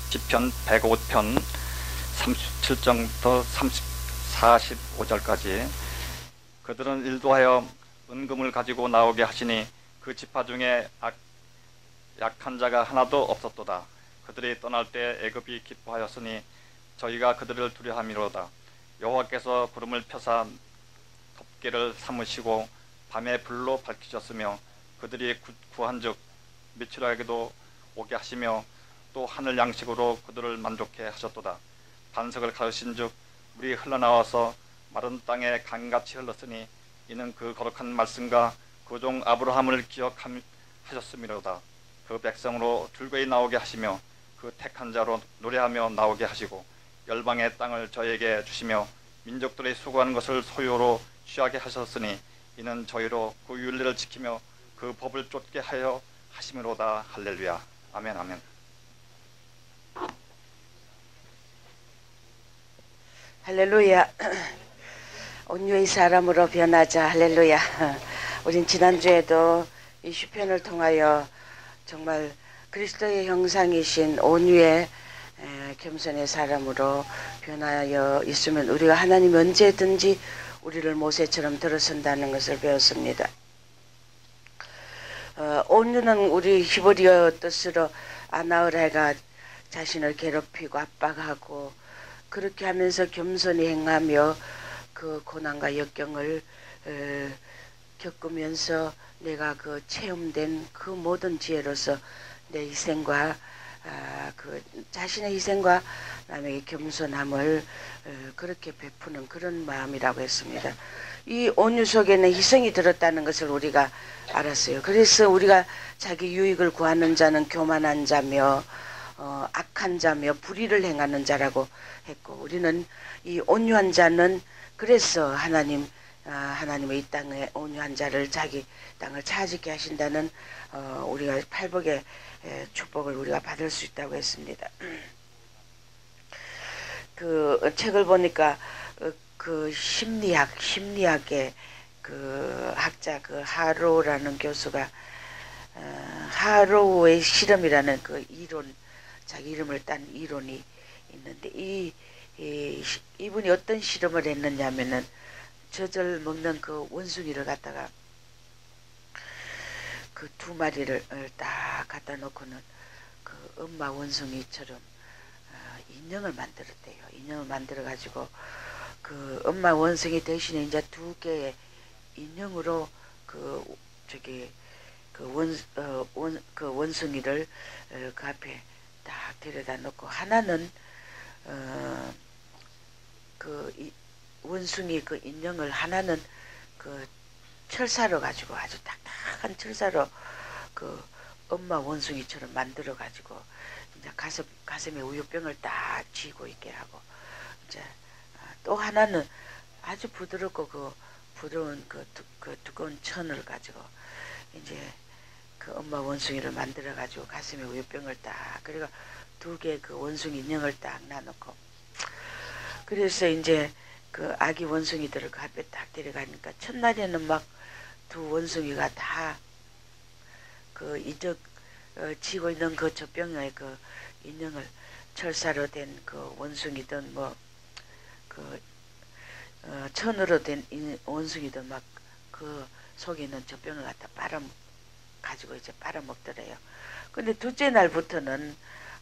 시편 105편 37절부터 45절까지 그들은 일도하여 은금을 가지고 나오게 하시니 그 지파 중에 약한 자가 하나도 없었도다. 그들이 떠날 때 애굽이 기뻐하였으니 저희가 그들을 두려함이로다. 여호와께서 구름을 펴사 덮개를 삼으시고 밤에 불로 밝히셨으며 그들이 구한즉 미추라기도 오게 하시며 또 하늘 양식으로 그들을 만족해 하셨도다. 반석을 가르신즉 물이 흘러나와서 마른 땅에 강같이 흘렀으니 이는 그 거룩한 말씀과 그 종 아브라함을 기억하셨음이로다. 그 백성으로 줄거이 나오게 하시며 그 택한 자로 노래하며 나오게 하시고 열방의 땅을 저에게 주시며 민족들의 수고하는 것을 소유로 취하게 하셨으니 이는 저희로 그 윤리를 지키며 그 법을 쫓게 하여 하심이로다. 할렐루야. 아멘. 아멘. 할렐루야. 온유의 사람으로 변하자. 할렐루야. 우린 지난주에도 이 시편을 통하여 정말 그리스도의 형상이신 온유의 겸손의 사람으로 변하여 있으면 우리가 하나님 언제든지 우리를 모세처럼 들어선다는 것을 배웠습니다. 온유는 우리 히브리어 뜻으로 아나흐레가 자신을 괴롭히고 압박하고 그렇게 하면서 겸손히 행하며 그 고난과 역경을 겪으면서 내가 그 체험된 그 모든 지혜로서 내 희생과 그 자신의 희생과 남에게 겸손함을 그렇게 베푸는 그런 마음이라고 했습니다. 이 온유 속에는 희생이 들었다는 것을 우리가 알았어요. 그래서 우리가 자기 유익을 구하는 자는 교만한 자며 악한 자며 불의를 행하는 자라고 했고, 우리는 이 온유한 자는 그래서 하나님의 이 땅에 온유한 자를 자기 땅을 차지게 하신다는 우리가 팔복의 축복을 우리가 받을 수 있다고 했습니다. 그 책을 보니까 그 심리학의 그 학자 그 하로우라는 교수가 하로우의 실험이라는 그 이론, 자기 이름을 딴 이론이 있는데 이분이 어떤 실험을 했느냐면은 젖을 먹는 그 원숭이를 갖다가 그 두 마리를 딱 갖다 놓고는 그 엄마 원숭이처럼 인형을 만들었대요. 인형을 만들어 가지고 그 엄마 원숭이 대신에 이제 두 개의 인형으로 그 원숭이를 그 앞에 딱 데려다 놓고 하나는 그 원숭이 그 인형을 하나는 그 철사로 가지고 아주 딱딱한 철사로 그 엄마 원숭이처럼 만들어 가지고 이제 가슴에 우유병을 딱 쥐고 있게 하고, 이제 또 하나는 아주 부드럽고 그 부드러운 그 두꺼운 천을 가지고 이제 그 엄마 원숭이를 만들어 가지고 가슴에 우유병을 딱, 그리고 두 개 그 원숭이 인형을 딱 놔놓고, 그래서 이제 그 아기 원숭이들을 그 앞에 딱 데려가니까 첫날에는 막 두 원숭이가 다 그 쥐고 있는 그 젖병의 그 인형을 철사로 된 그 원숭이든 뭐 그 천으로 된 원숭이든 막 그 속에 있는 젖병을 갖다 가지고 이제 빨아먹더래요. 근데 둘째 날부터는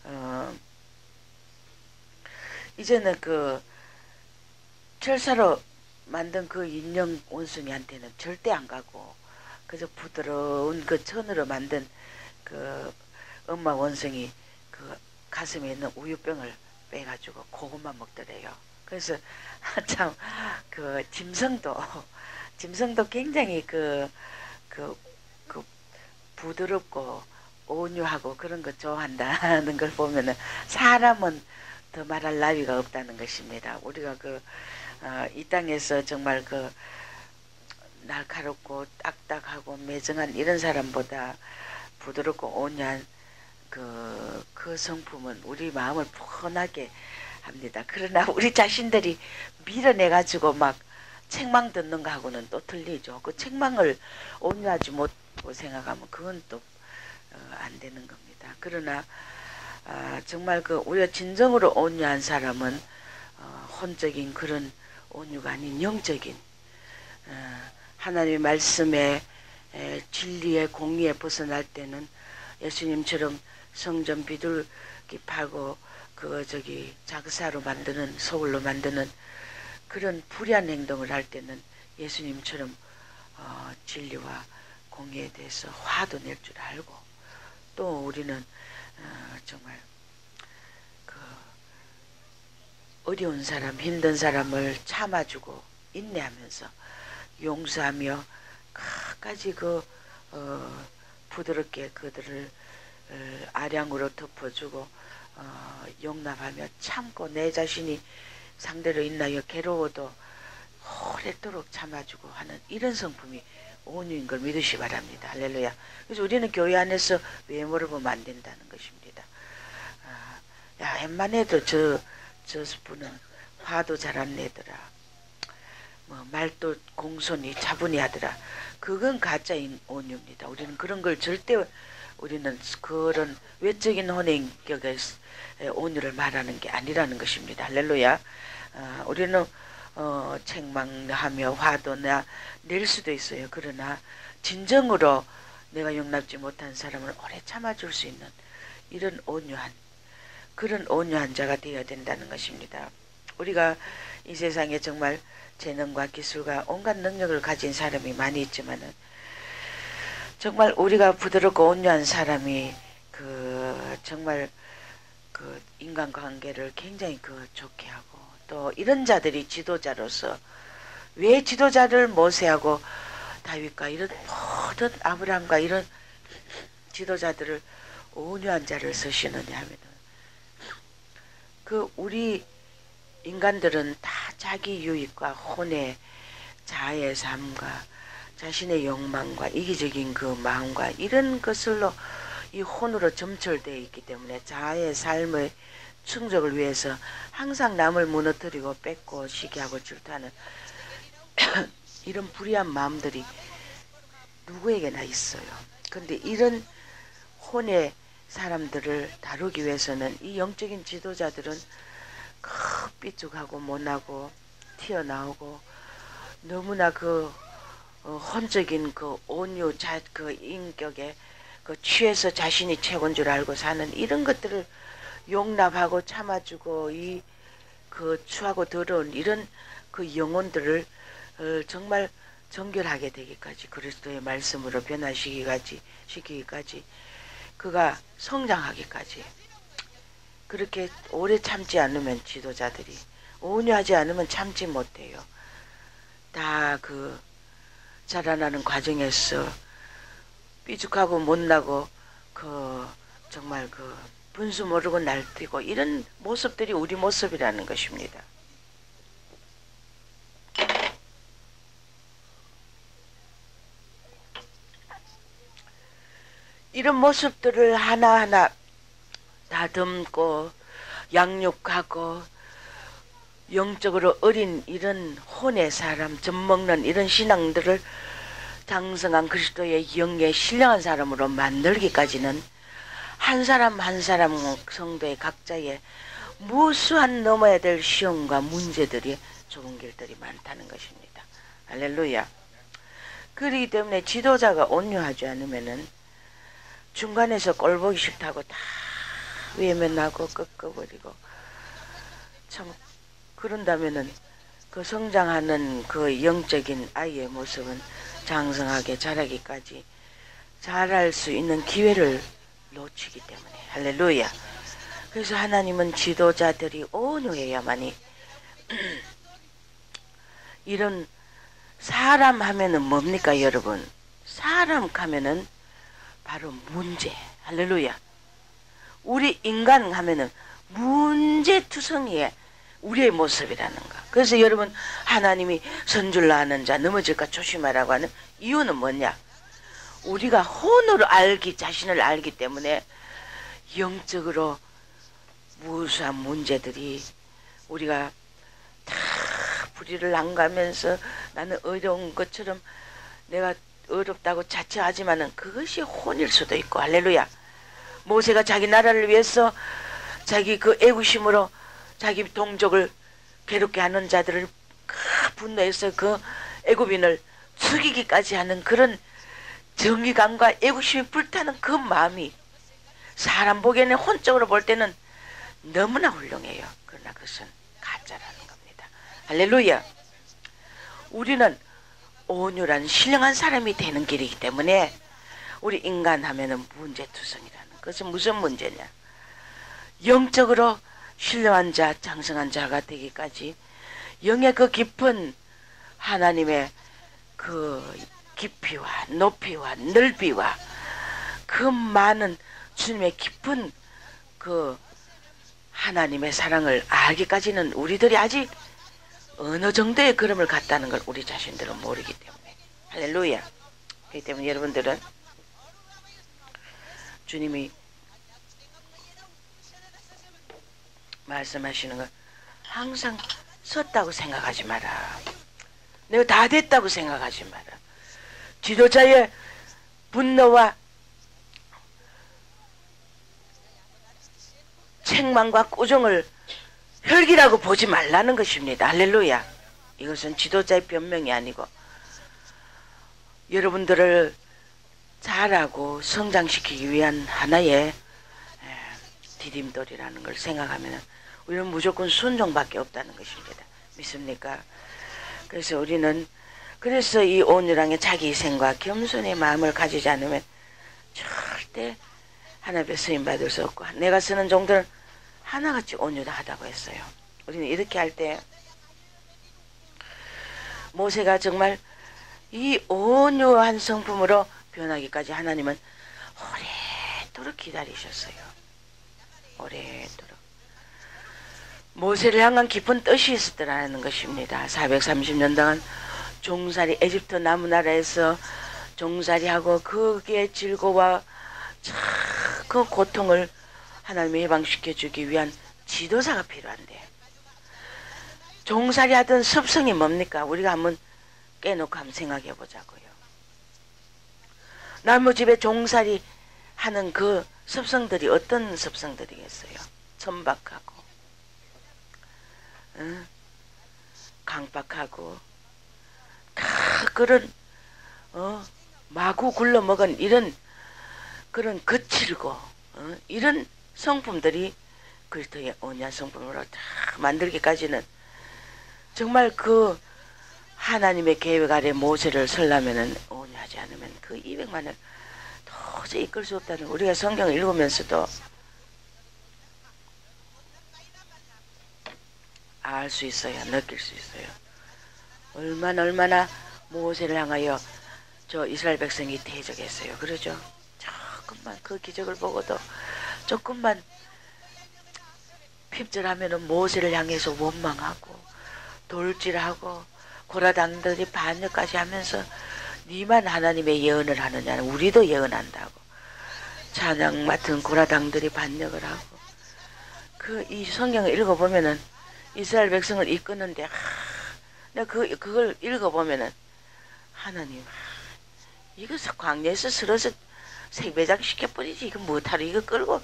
이제는 그 철사로 만든 그 인형 원숭이한테는 절대 안 가고 그저 부드러운 그 천으로 만든 그 엄마 원숭이 그 가슴에 있는 우유병을 빼가지고 그것만 먹더래요. 그래서 참 그 짐승도 굉장히 그 부드럽고 온유하고 그런 거 좋아한다는 걸 보면은 사람은 더 말할 나위가 없다는 것입니다. 우리가 이 땅에서 정말 그 날카롭고 딱딱하고 매정한 이런 사람보다 부드럽고 온유한 그 성품은 우리 마음을 편하게 합니다. 그러나 우리 자신들이 밀어내가지고 막 책망 듣는 거하고는 또 틀리죠. 그 책망을 온유하지 못하고 생각하면 그건 또 안 되는 겁니다. 그러나 정말 그 우리가 진정으로 온유한 사람은 혼적인 그런 온유가 아닌 영적인 하나님의 말씀에 진리의 공의에 벗어날 때는 예수님처럼 성전 비둘기 파고 자그사로 만드는 소굴로 만드는 그런 불의한 행동을 할 때는 예수님처럼 진리와 공의에 대해서 화도 낼 줄 알고 또 우리는 정말 그 어려운 사람 힘든 사람을 참아주고 인내하면서 용서하며 끝까지 부드럽게 그들을 아량으로 덮어주고 용납하며 참고 내 자신이 상대로 인하여 괴로워도 오랫도록 참아주고 하는 이런 성품이 온유인 걸 믿으시 바랍니다. 할렐루야. 그래서 우리는 교회 안에서 외모를 보면 안 된다는 것입니다. 야, 웬만해도 저 분은 화도 잘 안 내더라. 말도 공손히 차분히 하더라. 그건 가짜인 온유입니다. 우리는 그런 걸 절대 우리는 그런 외적인 혼인격의 온유를 말하는 게 아니라는 것입니다. 할렐루야. 우리는 책망하며 화도 낼 수도 있어요. 그러나 진정으로 내가 용납지 못한 사람을 오래 참아줄 수 있는 이런 그런 온유한 자가 되어야 된다는 것입니다. 우리가 이 세상에 정말 재능과 기술과 온갖 능력을 가진 사람이 많이 있지만은 정말 우리가 부드럽고 온유한 사람이 정말 인간관계를 굉장히 좋게 하고 또 이런 자들이 지도자로서 왜 지도자를 모세하고 다윗과 이런 모든 아브라함과 이런 지도자들을 온유한 자를 쓰시느냐 하면은 우리 인간들은 다 자기 유익과 혼의 자아의 삶과 자신의 욕망과 이기적인 그 마음과 이런 것을로 이 혼으로 점철되어 있기 때문에 자아의 삶의 충족을 위해서 항상 남을 무너뜨리고 뺏고 시기하고 질투하는 이런 불의한 마음들이 누구에게나 있어요. 근데 이런 혼의 사람들을 다루기 위해서는 이 영적인 지도자들은 삐죽하고 못나고 튀어나오고 너무나 혼적인 온유 인격에 취해서 자신이 최고인 줄 알고 사는 이런 것들을 용납하고 참아주고 추하고 더러운 이런 영혼들을 정말 정결하게 되기까지 그리스도의 말씀으로 변화시키기까지 그가 성장하기까지 그렇게 오래 참지 않으면 지도자들이 온유하지 않으면 참지 못해요. 다 자라나는 과정에서 삐죽하고 못나고 정말 분수 모르고 날뛰고 이런 모습들이 우리 모습이라는 것입니다. 이런 모습들을 하나하나 다듬고 양육하고 영적으로 어린 이런 혼의 사람 젖먹는 이런 신앙들을 장성한 그리스도의 영에 신령한 사람으로 만들기까지는 한 사람 한 사람 성도의 각자의 무수한 넘어야 될 시험과 문제들이 좁은 길들이 많다는 것입니다. 할렐루야. 그렇기 때문에 지도자가 온유하지 않으면은 중간에서 꼴보기 싫다고 다 외면하고 꺾어버리고 참 그런다면은 성장하는 영적인 아이의 모습은 장성하게 자라기까지 자랄 수 있는 기회를 놓치기 때문에 할렐루야. 그래서 하나님은 지도자들이 온유해야만이 이런 사람 하면은 뭡니까 여러분? 사람 하면은 바로 문제. 할렐루야. 우리 인간 하면은 문제투성이의 우리의 모습이라는 거. 그래서 여러분 하나님이 선줄로 하는 자 넘어질까 조심하라고 하는 이유는 뭐냐? 우리가 혼으로 자신을 알기 때문에 영적으로 무수한 문제들이 우리가 다 불의를 안가면서 나는 어려운 것처럼 내가 어렵다고 자처하지만은 그것이 혼일 수도 있고 할렐루야. 모세가 자기 나라를 위해서 자기 그 애구심으로 자기 동족을 괴롭게 하는 자들을 분노해서 그 애굽인을 죽이기까지 하는 그런 정의감과 애구심이 불타는 그 마음이 사람 보기에는 혼적으로 볼 때는 너무나 훌륭해요. 그러나 그것은 가짜라는 겁니다. 할렐루야. 우리는 온유란 신령한 사람이 되는 길이기 때문에 우리 인간 하면은 문제투성이라는 것은 무슨 문제냐. 영적으로 신령한 자, 장성한 자가 되기까지 영의 그 깊은 하나님의 그 깊이와 높이와 넓이와 그 많은 주님의 깊은 그 하나님의 사랑을 알기까지는 우리들이 아직 어느 정도의 걸음을 갔다는 걸 우리 자신들은 모르기 때문에. 할렐루야. 그렇기 때문에 여러분들은 주님이 말씀하시는 건 항상 섰다고 생각하지 마라. 내가 다 됐다고 생각하지 마라. 지도자의 분노와 책망과 꾸중을 혈기라고 보지 말라는 것입니다. 할렐루야. 이것은 지도자의 변명이 아니고 여러분들을 잘하고 성장시키기 위한 하나의 디딤돌이라는 걸 생각하면 우리는 무조건 순종밖에 없다는 것입니다. 믿습니까? 그래서 우리는 그래서 이 온유랑의 자기희생과 겸손의 마음을 가지지 않으면 절대 하나님의 쓰임받을 수 없고 내가 쓰는 종들은 하나같이 온유하다고 했어요. 우리는 이렇게 할 때 모세가 정말 이 온유한 성품으로 변하기까지 하나님은 오래도록 기다리셨어요. 오래도록. 모세를 향한 깊은 뜻이 있었더라는 것입니다. 430년 동안 종살이 에집트 남나라에서 종살이하고 거기에 즐거워 그 고통을 하나님이 해방시켜 주기 위한 지도자가 필요한데 종살이 하던 습성이 뭡니까? 우리가 한번 깨놓고 한번 생각해 보자고요. 나무집에 종살이 하는 그 습성들이 어떤 습성들이겠어요? 천박하고 강박하고 그런 마구 굴러먹은 이런 그런 거칠고 이런 성품들이 그리스도의 온유한 성품으로 다 만들기까지는 정말 그 하나님의 계획 아래 모세를 설라면은 온유하지 않으면 그 200만을 도저히 이끌 수 없다는 우리가 성경을 읽으면서도 알 수 있어요. 느낄 수 있어요. 얼마나 모세를 향하여 저 이스라엘 백성이 대적했어요. 그러죠? 조금만 그 기적을 보고도 조금만 핍절하면은 모세를 향해서 원망하고 돌질하고 고라당들이 반역까지 하면서 니만 하나님의 예언을 하느냐 우리도 예언한다고 찬양 맡은 고라당들이 반역을 하고 그 이 성경을 읽어보면은 이스라엘 백성을 이끄는데 내가 그걸 읽어보면은 하나님 이것을 광야에서 쓸어서 생배장 시켜버리지 이거 못하러 이거 끌고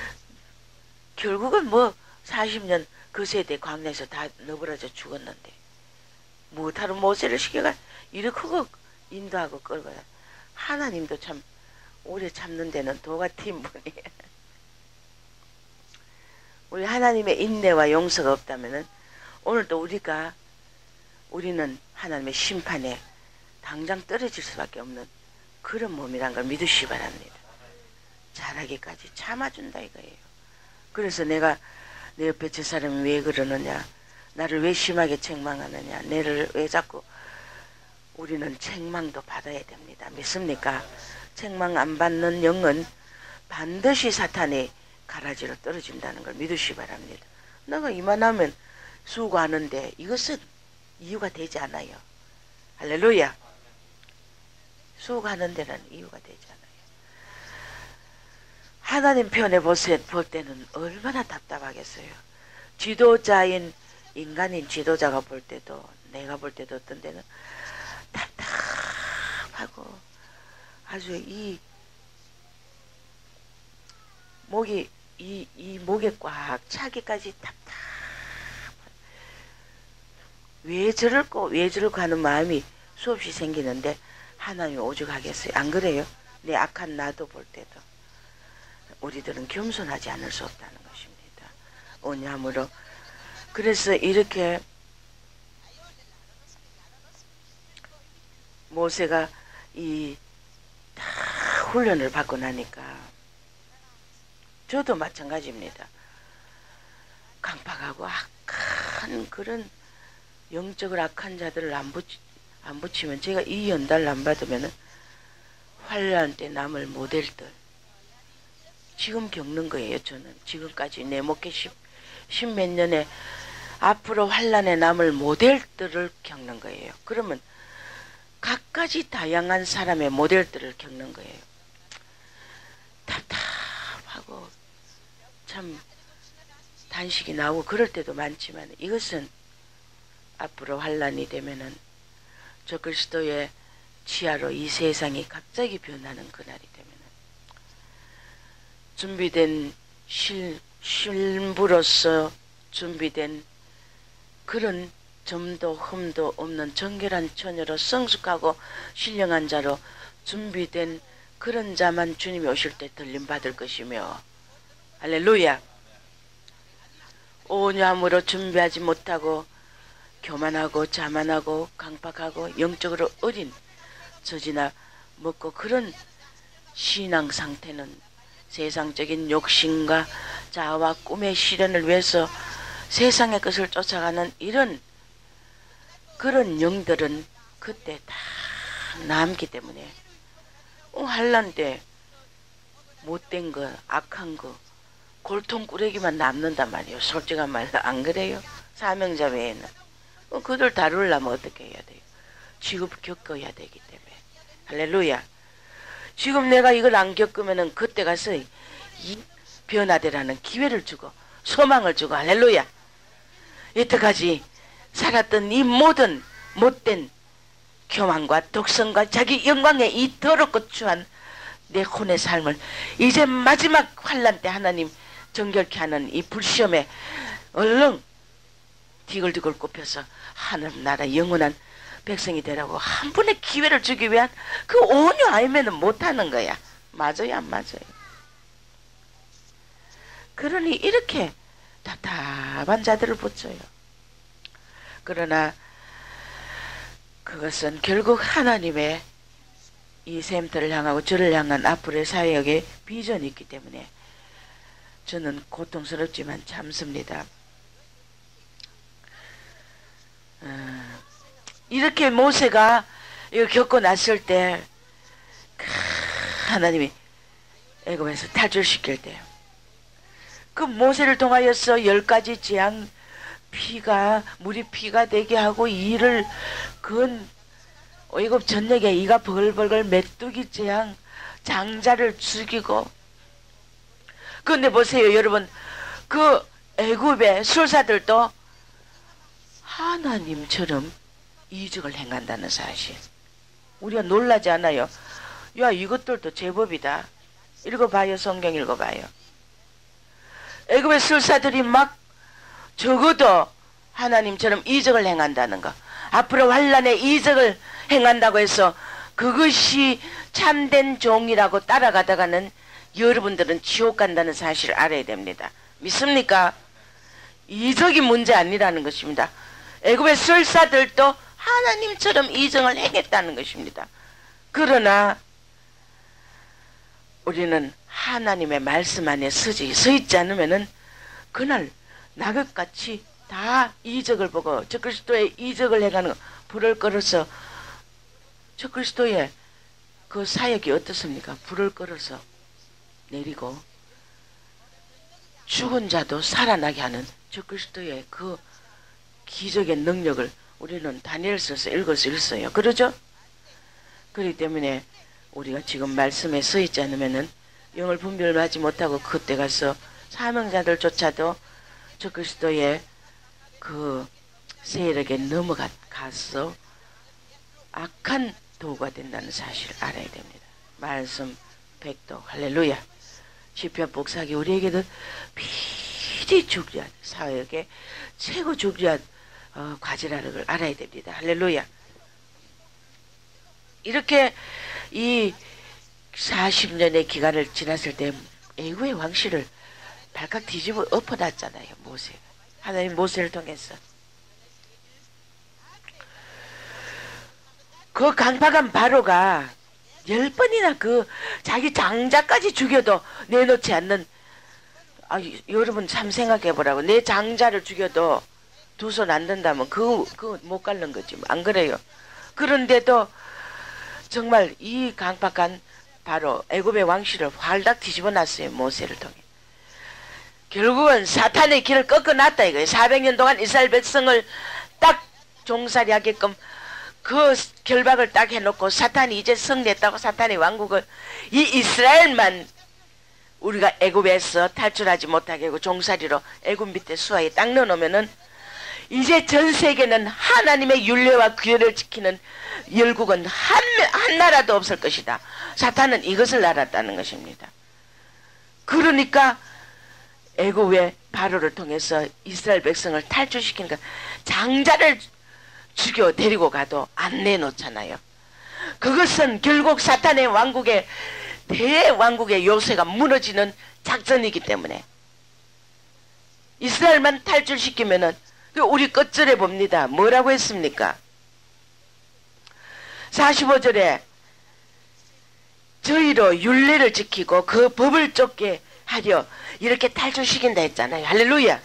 결국은 뭐 40년 그 세대 광야에서 다 너부러져 죽었는데 못하러 모세를 시켜가 이렇게 크고 인도하고 끌고 하나님도 참 오래 참는 데는 도 같은 분이 우리 하나님의 인내와 용서가 없다면은 오늘도 우리는 하나님의 심판에 당장 떨어질 수밖에 없는 그런 몸이란 걸 믿으시기 바랍니다. 자라기까지 참아준다 이거예요. 그래서 내가 내 옆에 저 사람이 왜 그러느냐 나를 왜 심하게 책망하느냐 내를 왜 자꾸 우리는 책망도 받아야 됩니다. 믿습니까? 책망 안 받는 영은 반드시 사탄의 가라지로 떨어진다는 걸 믿으시기 바랍니다. 내가 이만하면 수고하는데 이것은 이유가 되지 않아요. 할렐루야. 수고하는 데는 이유가 되지 않아요. 하나님 편에 볼 때는 얼마나 답답하겠어요. 지도자인 인간인 지도자가 볼 때도 내가 볼 때도 어떤 데는 답답하고 아주 이 목이 이 목에 꽉 차기까지 답답. 왜 저럴까 왜 저럴까 하는 마음이 수없이 생기는데 하나님이 오죽하겠어요. 안 그래요? 내 악한 나도 볼 때도 우리들은 겸손하지 않을 수 없다는 것입니다. 오냐므로 그래서 이렇게 모세가 이 다 훈련을 받고 나니까 저도 마찬가지입니다. 강팍하고 악한 그런 영적으로 악한 자들을 안 붙이면 제가 이 연달을 안 받으면 환란 때 남을 모델들 지금 겪는 거예요. 저는 지금까지 내 목회 십몇 년에 앞으로 환란에 남을 모델들을 겪는 거예요. 그러면 각가지 다양한 사람의 모델들을 겪는 거예요. 답답하고 참 단식이 나오고 그럴 때도 많지만 이것은 앞으로 환란이 되면은 저 그리스도의 치하로 이 세상이 갑자기 변하는 그날이 되면은 준비된 신부로서 준비된 그런 점도 흠도 없는 정결한 처녀로 성숙하고 신령한 자로 준비된 그런 자만 주님이 오실 때 들림 받을 것이며 할렐루야. 오냐므로 준비하지 못하고 교만하고 자만하고 강박하고 영적으로 어린 저지나 먹고 그런 신앙 상태는 세상적인 욕심과 자아와 꿈의 실현을 위해서 세상의 것을 쫓아가는 이런 그런 영들은 그때 다 남기 때문에 환란 때 못된 거 악한 거 골통꾸레기만 남는단 말이에요. 솔직한 말로 안 그래요? 사명자 외에는 그들 다루려면 어떻게 해야 돼요? 지금 겪어야 되기 때문에 할렐루야. 지금 내가 이걸 안 겪으면은 그때 가서 이 변화되라는 기회를 주고 소망을 주고 할렐루야. 이때까지 살았던 이 모든 못된 교만과 독성과 자기 영광의 이 더럽고 추한 내 혼의 삶을 이제 마지막 환란 때 하나님 정결케 하는 이 불시험에 얼른 디글디글 꼽혀서 하늘 나라 영원한 백성이 되라고 한 분의 기회를 주기 위한 그 온유 아니면은 못하는 거야. 맞아요 안 맞아요? 그러니 이렇게 답답한 자들을 붙여요. 그러나 그것은 결국 하나님의 이 샘터를 향하고 저를 향한 앞으로의 사역의 비전이 있기 때문에 저는 고통스럽지만 참습니다. 이렇게 모세가 이거 겪고 났을 때 하나님이 애굽에서 탈출시킬 때 그 모세를 통하여서 10가지 재앙 물이 피가 되게 하고 이를 그 애굽 전역에 이가 벌벌걸 메뚜기 재앙 장자를 죽이고 그런데 보세요 여러분 그 애굽의 술사들도 하나님처럼 이적을 행한다는 사실 우리가 놀라지 않아요? 야 이것들도 제법이다. 읽어봐요. 성경 읽어봐요. 애굽의 술사들이 막 적어도 하나님처럼 이적을 행한다는 거 앞으로 환란의 이적을 행한다고 해서 그것이 참된 종이라고 따라가다가는 여러분들은 지옥 간다는 사실을 알아야 됩니다. 믿습니까? 이적이 문제 아니라는 것입니다. 애굽의 술사들도 하나님처럼 이적을 행했다는 것입니다. 그러나 우리는 하나님의 말씀 안에 서 있지 않으면은 그날 낙엽같이 다 이적을 보고 저 그리스도의 이적을 해가는 불을 끌어서 저 그리스도의 그 사역이 어떻습니까? 불을 끌어서 내리고 죽은 자도 살아나게 하는 저 그리스도의 그 기적의 능력을 우리는 다니엘서에서 읽을 수 있어요. 그러죠? 그렇기 때문에 우리가 지금 말씀에 서 있지 않으면은 영을 분별하지 못하고 그때 가서 사명자들조차도 저 그리스도의 그 세력에 넘어가서 악한 도구가 된다는 사실을 알아야 됩니다. 말씀 백도 할렐루야. 시편 복사기 우리에게는 미리 중요한 사역의 최고 중요한 과제라는 걸 알아야 됩니다. 할렐루야. 이렇게 이 40년의 기간을 지났을 때 애굽의 왕실을 발칵 뒤집어 엎어놨잖아요. 모세. 하나님 모세를 통해서. 그 강박한 바로가 10번이나 그 자기 장자까지 죽여도 내놓지 않는, 여러분 참 생각해보라고. 내 장자를 죽여도 두 손 안 든다면 그거 못 깎는 거지. 안 그래요? 그런데도 정말 이 강박한 바로 애굽의 왕실을 활닥 뒤집어 놨어요. 모세를 통해. 결국은 사탄의 길을 꺾어놨다 이거예요. 400년 동안 이스라엘 백성을 딱 종살이 하게끔 그 결박을 딱 해놓고 사탄이 이제 승리했다고 사탄의 왕국을 이 이스라엘만 우리가 애굽에서 탈출하지 못하게 하고 종살이로 애굽 밑에 수하에 딱 넣어놓으면은 이제 전 세계는 하나님의 율례와 규례를 지키는 열국은 한 나라도 없을 것이다. 사탄은 이것을 알았다는 것입니다. 그러니까 애굽의 바로를 통해서 이스라엘 백성을 탈출시키니까 장자를 죽여 데리고 가도 안 내놓잖아요. 그것은 결국 사탄의 왕국의 대왕국의 요새가 무너지는 작전이기 때문에 이스라엘만 탈출시키면은 우리 끝절에 봅니다. 뭐라고 했습니까? 45절에 저희로 율례를 지키고 그 법을 쫓게 하려 이렇게 탈출시킨다 했잖아요. 할렐루야.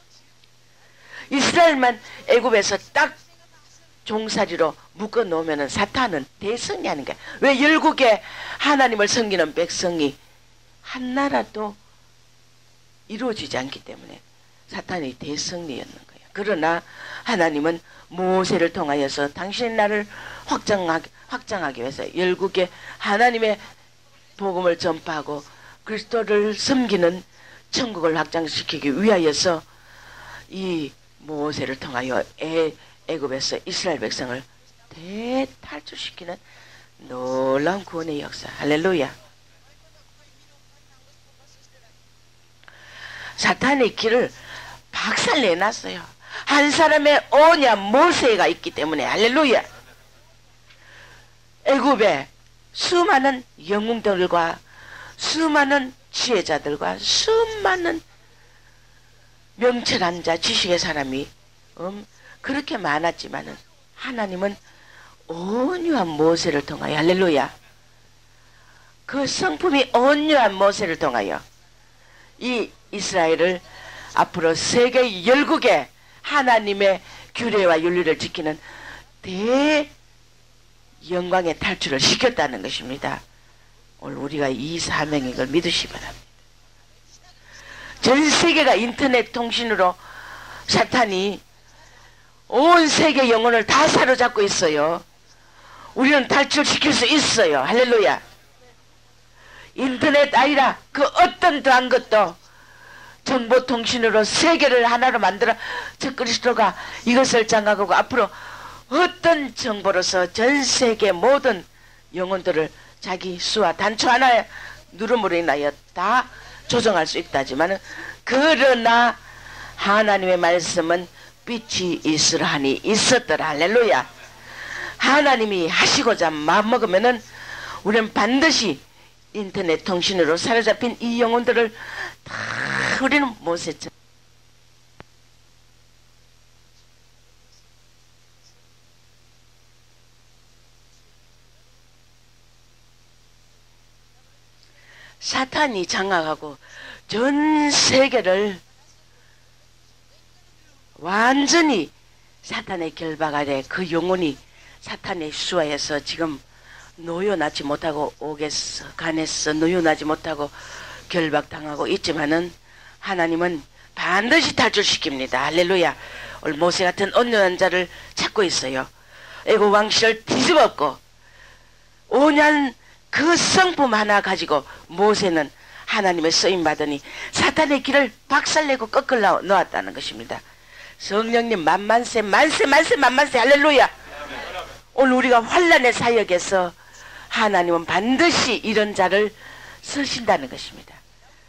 이스라엘만 애굽에서 딱 종살이로 묶어 놓으면 사탄은 대승리하는 거야. 왜 열국에 하나님을 섬기는 백성이 한 나라도 이루어지지 않기 때문에 사탄이 대승리였는 거예요. 그러나 하나님은 모세를 통하여서 당신의 나라를 확장하기 위해서 열국에 하나님의 복음을 전파하고 그리스도를 섬기는 천국을 확장시키기 위하여서 이 모세를 통하여 애굽에서 이스라엘 백성을 대탈출시키는 놀라운 구원의 역사. 할렐루야. 사탄의 길을 박살내놨어요. 한 사람의 오냐 모세가 있기 때문에. 할렐루야. 애굽에 수많은 영웅들과 수많은 지혜자들과 수많은 명철한 자 지식의 사람이 그렇게 많았지만은 하나님은 온유한 모세를 통하여, 할렐루야, 그 성품이 온유한 모세를 통하여 이 이스라엘을 앞으로 세계 열국에 하나님의 규례와 윤리를 지키는 대영광의 탈출을 시켰다는 것입니다. 오늘 우리가 이 사명인 걸 믿으시기 바랍니다. 전 세계가 인터넷 통신으로 사탄이 온 세계 영혼을 다 사로잡고 있어요. 우리는 탈출시킬 수 있어요. 할렐루야. 인터넷 아니라 그 어떤 더한 것도 정보통신으로 세계를 하나로 만들어 저 그리스도가 이것을 장악하고 앞으로 어떤 정보로서 전 세계 모든 영혼들을 자기 수와 단추 하나의 누름으로 인하여 다 조정할 수 있다지만 그러나 하나님의 말씀은 빛이 있으라 하니 있었더라. 할렐루야. 하나님이 하시고자 마음먹으면은 우리는 반드시 인터넷 통신으로 사로잡힌 이 영혼들을 다 우리는 모세처럼 사탄이 장악하고 전 세계를 완전히 사탄의 결박 아래 그 영혼이 사탄의 수하에서 지금 노여나지 못하고 옥에서 간에서 노여나지 못하고 결박당하고 있지만은 하나님은 반드시 탈출시킵니다. 할렐루야. 오늘 모세 같은 온유한 자를 찾고 있어요. 애굽 왕실을 뒤집었고 온유한 그 성품 하나 가지고 모세는 하나님의 쓰임받으니 사탄의 길을 박살내고 꺾으려 놓았다는 것입니다. 성령님 만만세 할렐루야. 오늘 우리가 환난의 사역에서 하나님은 반드시 이런 자를 쓰신다는 것입니다.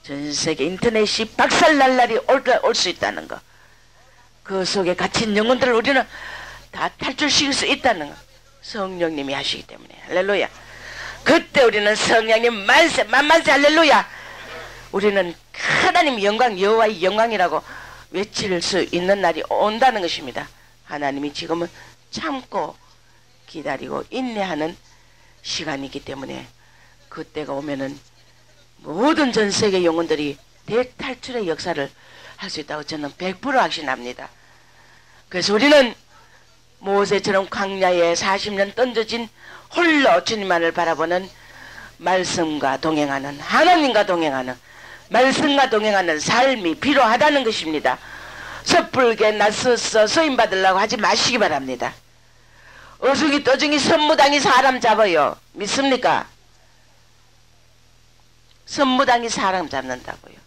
전 세계 인터넷이 박살날 날이 올 수 있다는 거. 그 속에 갇힌 영혼들을 우리는 다 탈출시킬 수 있다는 거. 성령님이 하시기 때문에. 할렐루야. 그때 우리는 성령님 만만세 할렐루야. 우리는 하나님 영광 여호와의 영광이라고 외칠 수 있는 날이 온다는 것입니다. 하나님이 지금은 참고 기다리고 인내하는 시간이기 때문에 그때가 오면은 모든 전 세계 영혼들이 대탈출의 역사를 할 수 있다고 저는 100% 확신합니다. 그래서 우리는 모세처럼 광야에 40년 던져진 홀로 주님만을 바라보는 말씀과 동행하는 하나님과 동행하는 말씀과 동행하는 삶이 필요하다는 것입니다. 섣불게 나서서 소임받으려고 하지 마시기 바랍니다. 어중이 떠중이 선무당이 사람 잡아요. 믿습니까? 선무당이 사람 잡는다고요.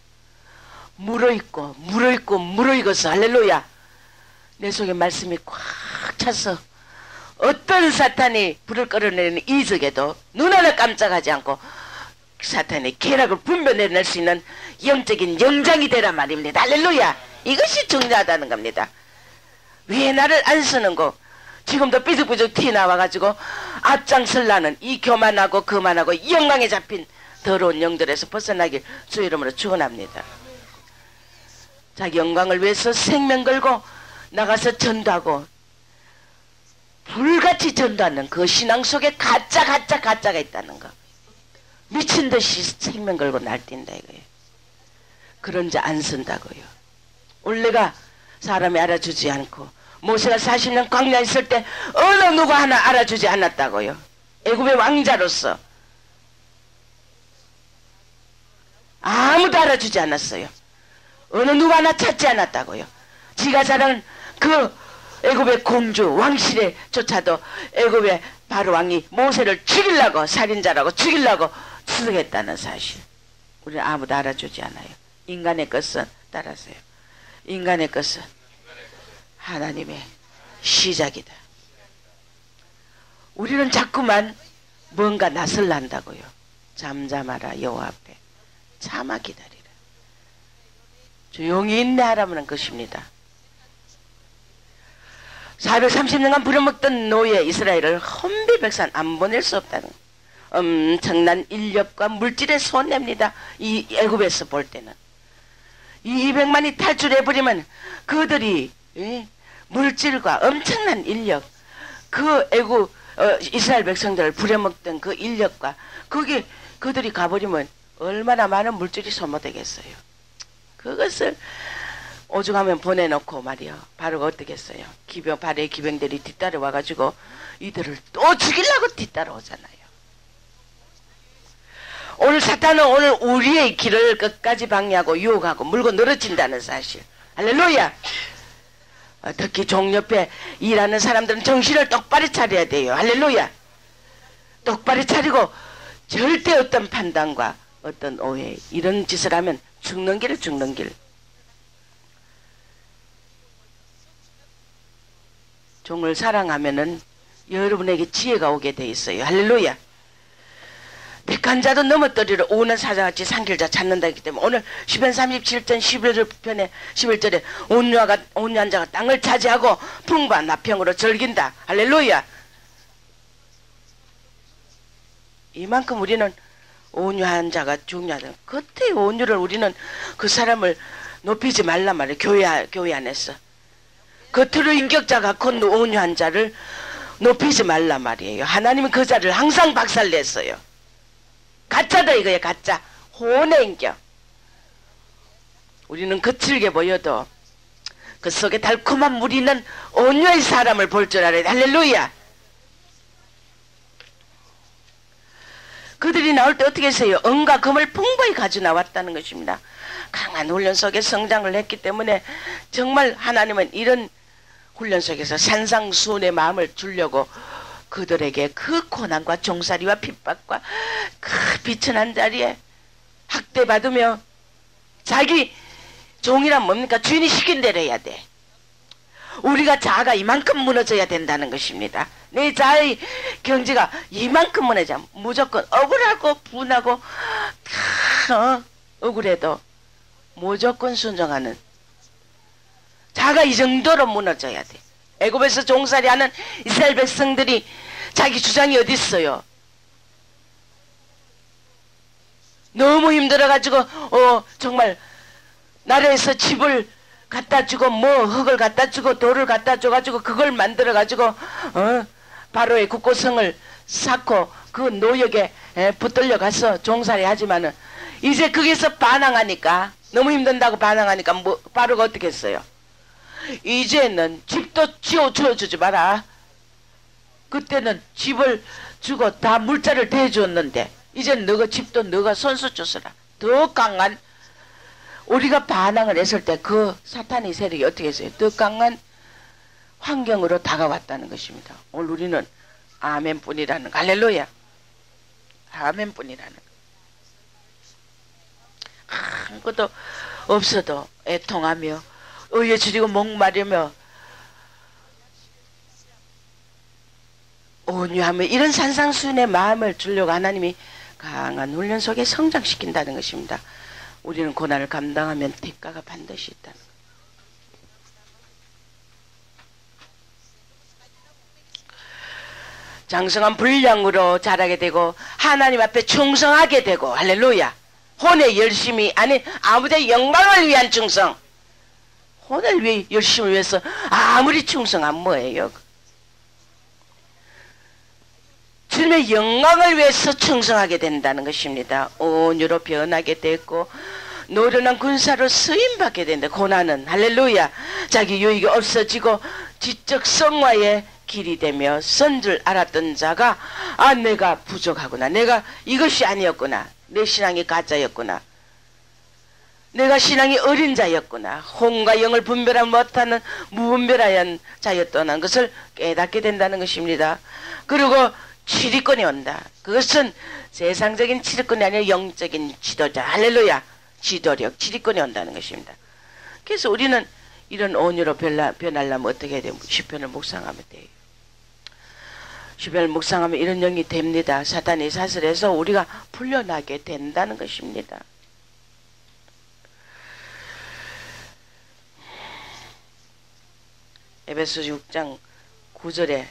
물어있고 할렐루야. 내 속에 말씀이 꽉 차서 어떤 사탄이 불을 끌어내리는 이적에도 눈 하나 깜짝하지 않고 사탄의 쾌락을 분별해낼 수 있는 영적인 영장이 되란 말입니다. 할렐루야. 이것이 중요하다는 겁니다. 왜 나를 안 쓰는고 지금도 삐죽삐죽 티 나와가지고 앞장설라는 이 교만하고 거만하고 영광에 잡힌 더러운 영들에서 벗어나길 주 이름으로 축원합니다. 자기 영광을 위해서 생명 걸고 나가서 전도하고 불같이 전도하는 그 신앙 속에 가짜가 있다는 거. 미친 듯이 생명 걸고 날뛴다 이거예요. 그런 자 안 쓴다고요. 원래가 사람이 알아주지 않고 모세가 40년 광야에 있을 때 어느 누구 하나 알아주지 않았다고요. 애굽의 왕자로서 아무도 알아주지 않았어요. 어느 누구 하나 찾지 않았다고요. 지가 자란 그 애굽의 공주 왕실에 쫓아도 애굽의 바로 왕이 모세를 죽이려고 살인자라고 죽이려고 추격했다는 사실. 우리는 아무도 알아주지 않아요. 인간의 것은 따라서요. 인간의 것은 하나님의 시작이다. 우리는 자꾸만 뭔가 낯을 난다고요. 잠잠하라 여호와 앞에 참아 기다리라. 조용히 인내하라는 것입니다. 430년간 부려먹던 노예 이스라엘을 혼비백산 안 보낼 수 없다는 엄청난 인력과 물질에 손냅니다. 이 애굽에서 볼 때는 이 200만이 탈출해버리면 그들이 물질과 엄청난 인력 그 애굽 이스라엘 백성들을 부려먹던 그 인력과 거기 그들이 가버리면 얼마나 많은 물질이 소모되겠어요. 그것을 오죽하면 보내놓고 말이요. 바로가 어떻게 했어요? 발의 기병들이 뒤따라 와가지고 이들을 또 죽이려고 뒤따라 오잖아요. 오늘 사탄은 오늘 우리의 길을 끝까지 방해하고 유혹하고 물고 늘어진다는 사실. 할렐루야. 특히 종옆에 일하는 사람들은 정신을 똑바로 차려야 돼요. 할렐루야. 똑바로 차리고 절대 어떤 판단과 어떤 오해 이런 짓을 하면 죽는 길. 종을 사랑하면은 여러분에게 지혜가 오게 돼 있어요. 할렐루야. 백한 자도 넘어뜨리러 오는 사자같이 산길자 찾는다 했기 때문에 오늘 시편 37편 11편에 11절에 온유한 자가 땅을 차지하고 풍부한 나평으로 즐긴다. 할렐루야. 이만큼 우리는 온유한 자가 중요하다. 그때 온유를 우리는 그 사람을 높이지 말란 말이에요. 교회 안에서 겉으로 인격자가 곧 온유한 자를 높이지 말란 말이에요. 하나님은 그 자를 항상 박살냈어요. 가짜다 이거예요. 가짜 혼의 인격. 우리는 거칠게 보여도 그 속에 달콤한 물 있는 온유의 사람을 볼 줄 알아야 돼. 할렐루야. 그들이 나올 때 어떻게 했어요? 은과 금을 풍부히 가져 나왔다는 것입니다. 강한 훈련 속에 성장을 했기 때문에 정말 하나님은 이런 훈련 속에서 산상수훈의 마음을 주려고 그들에게 그 고난과 종살이와 핍박과 그 비천한 자리에 학대받으며 자기 종이란 뭡니까? 주인이 시킨 대로 해야 돼. 우리가 자아가 이만큼 무너져야 된다는 것입니다. 내 자아의 경지가 이만큼 무너져 무조건 억울하고 분하고 억울해도 무조건 순종하는 자가 이 정도로 무너져야 돼. 애굽에서 종살이하는 이스라엘 백성들이 자기 주장이 어디 있어요? 너무 힘들어가지고 정말 나라에서 집을 갖다 주고 뭐 흙을 갖다 주고 돌을 갖다 줘가지고 그걸 만들어 가지고 바로의 국고성을 쌓고 그 노역에 붙들려 가서 종살이 하지만은 이제 거기서 반항하니까 너무 힘든다고 반항하니까 뭐 바로가 어떻게 했어요? 이제는 집도 지어주지 마라. 그때는 집을 주고 다 물자를 대주었는데 이제는 너가 집도 너가 손수 주서라. 더 강한 우리가 반항을 했을 때 그 사탄의 세력이 어떻게 했어요? 더 강한 환경으로 다가왔다는 것입니다. 오늘 우리는 아멘뿐이라는 할렐루야. 아멘뿐이라는 아무것도 없어도 애통하며 의에 줄이고 목마르며 온유하며 이런 산상수훈의 마음을 주려고 하나님이 강한 훈련 속에 성장시킨다는 것입니다. 우리는 고난을 감당하면 대가가 반드시 있다는 것. 장성한 분량으로 자라게 되고 하나님 앞에 충성하게 되고 할렐루야. 혼의 열심이 아닌 아무데 영광을 위한 충성. 혼을 위해 열심을 위해서 아무리 충성하면 뭐예요? 주님의 영광을 위해서 충성하게 된다는 것입니다. 온유로 변하게 됐고 노련한 군사로 쓰임받게 된다. 고난은 할렐루야. 자기 유익이 없어지고 지적 성화의 길이 되며 선 줄 알았던 자가 내가 부족하구나. 내가 이것이 아니었구나. 내 신앙이 가짜였구나. 내가 신앙이 어린 자였구나. 혼과 영을 분별하지 못하는 무분별한 자였다는 것을 깨닫게 된다는 것입니다. 그리고 치리권이 온다. 그것은 세상적인 치리권이 아니라 영적인 지도자. 할렐루야. 지도력, 치리권이 온다는 것입니다. 그래서 우리는 이런 온유로 변하려면 어떻게 해야 돼요? 시편을 묵상하면 돼요. 시편을 묵상하면 이런 영이 됩니다. 사탄이 사슬해서 우리가 풀려나게 된다는 것입니다. 에베소 6장 9절에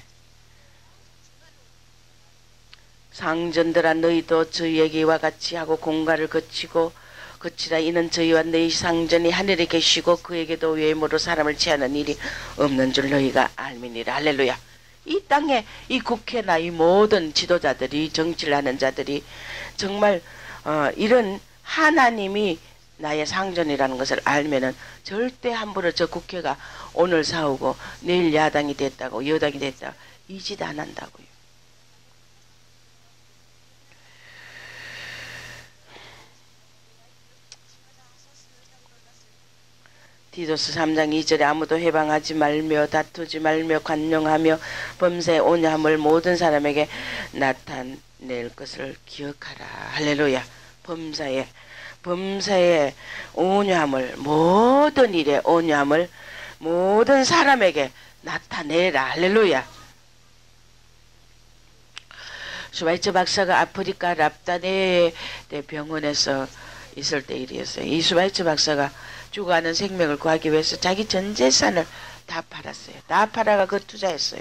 상전들아 너희도 저희에게 이와 같이 하고 공갈을 거치라. 이는 저희와 너희 상전이 하늘에 계시고 그에게도 외모로 사람을 취하는 일이 없는 줄 너희가 알미니라. 할렐루야. 이 땅에 이 국회나 이 모든 지도자들이 정치를 하는 자들이 정말 이런 하나님이 나의 상전이라는 것을 알면은 절대 함부로 저 국회가 오늘 싸우고 내일 야당이 됐다고 여당이 됐다고 이 짓 안 한다고요. 디도스 3장 2절에 아무도 해방하지 말며 다투지 말며 관용하며 범사에 온유함을 모든 사람에게 나타낼 것을 기억하라. 할렐루야. 범사에 온유함을 모든 일에 온유함을 모든 사람에게 나타내라. 할렐루야. 슈바이처 박사가 아프리카 랍다네 병원에서 있을 때 일이었어요. 이 슈바이처 박사가 죽어가는 생명을 구하기 위해서 자기 전 재산을 다 팔았어요. 다 팔아가 그 투자했어요.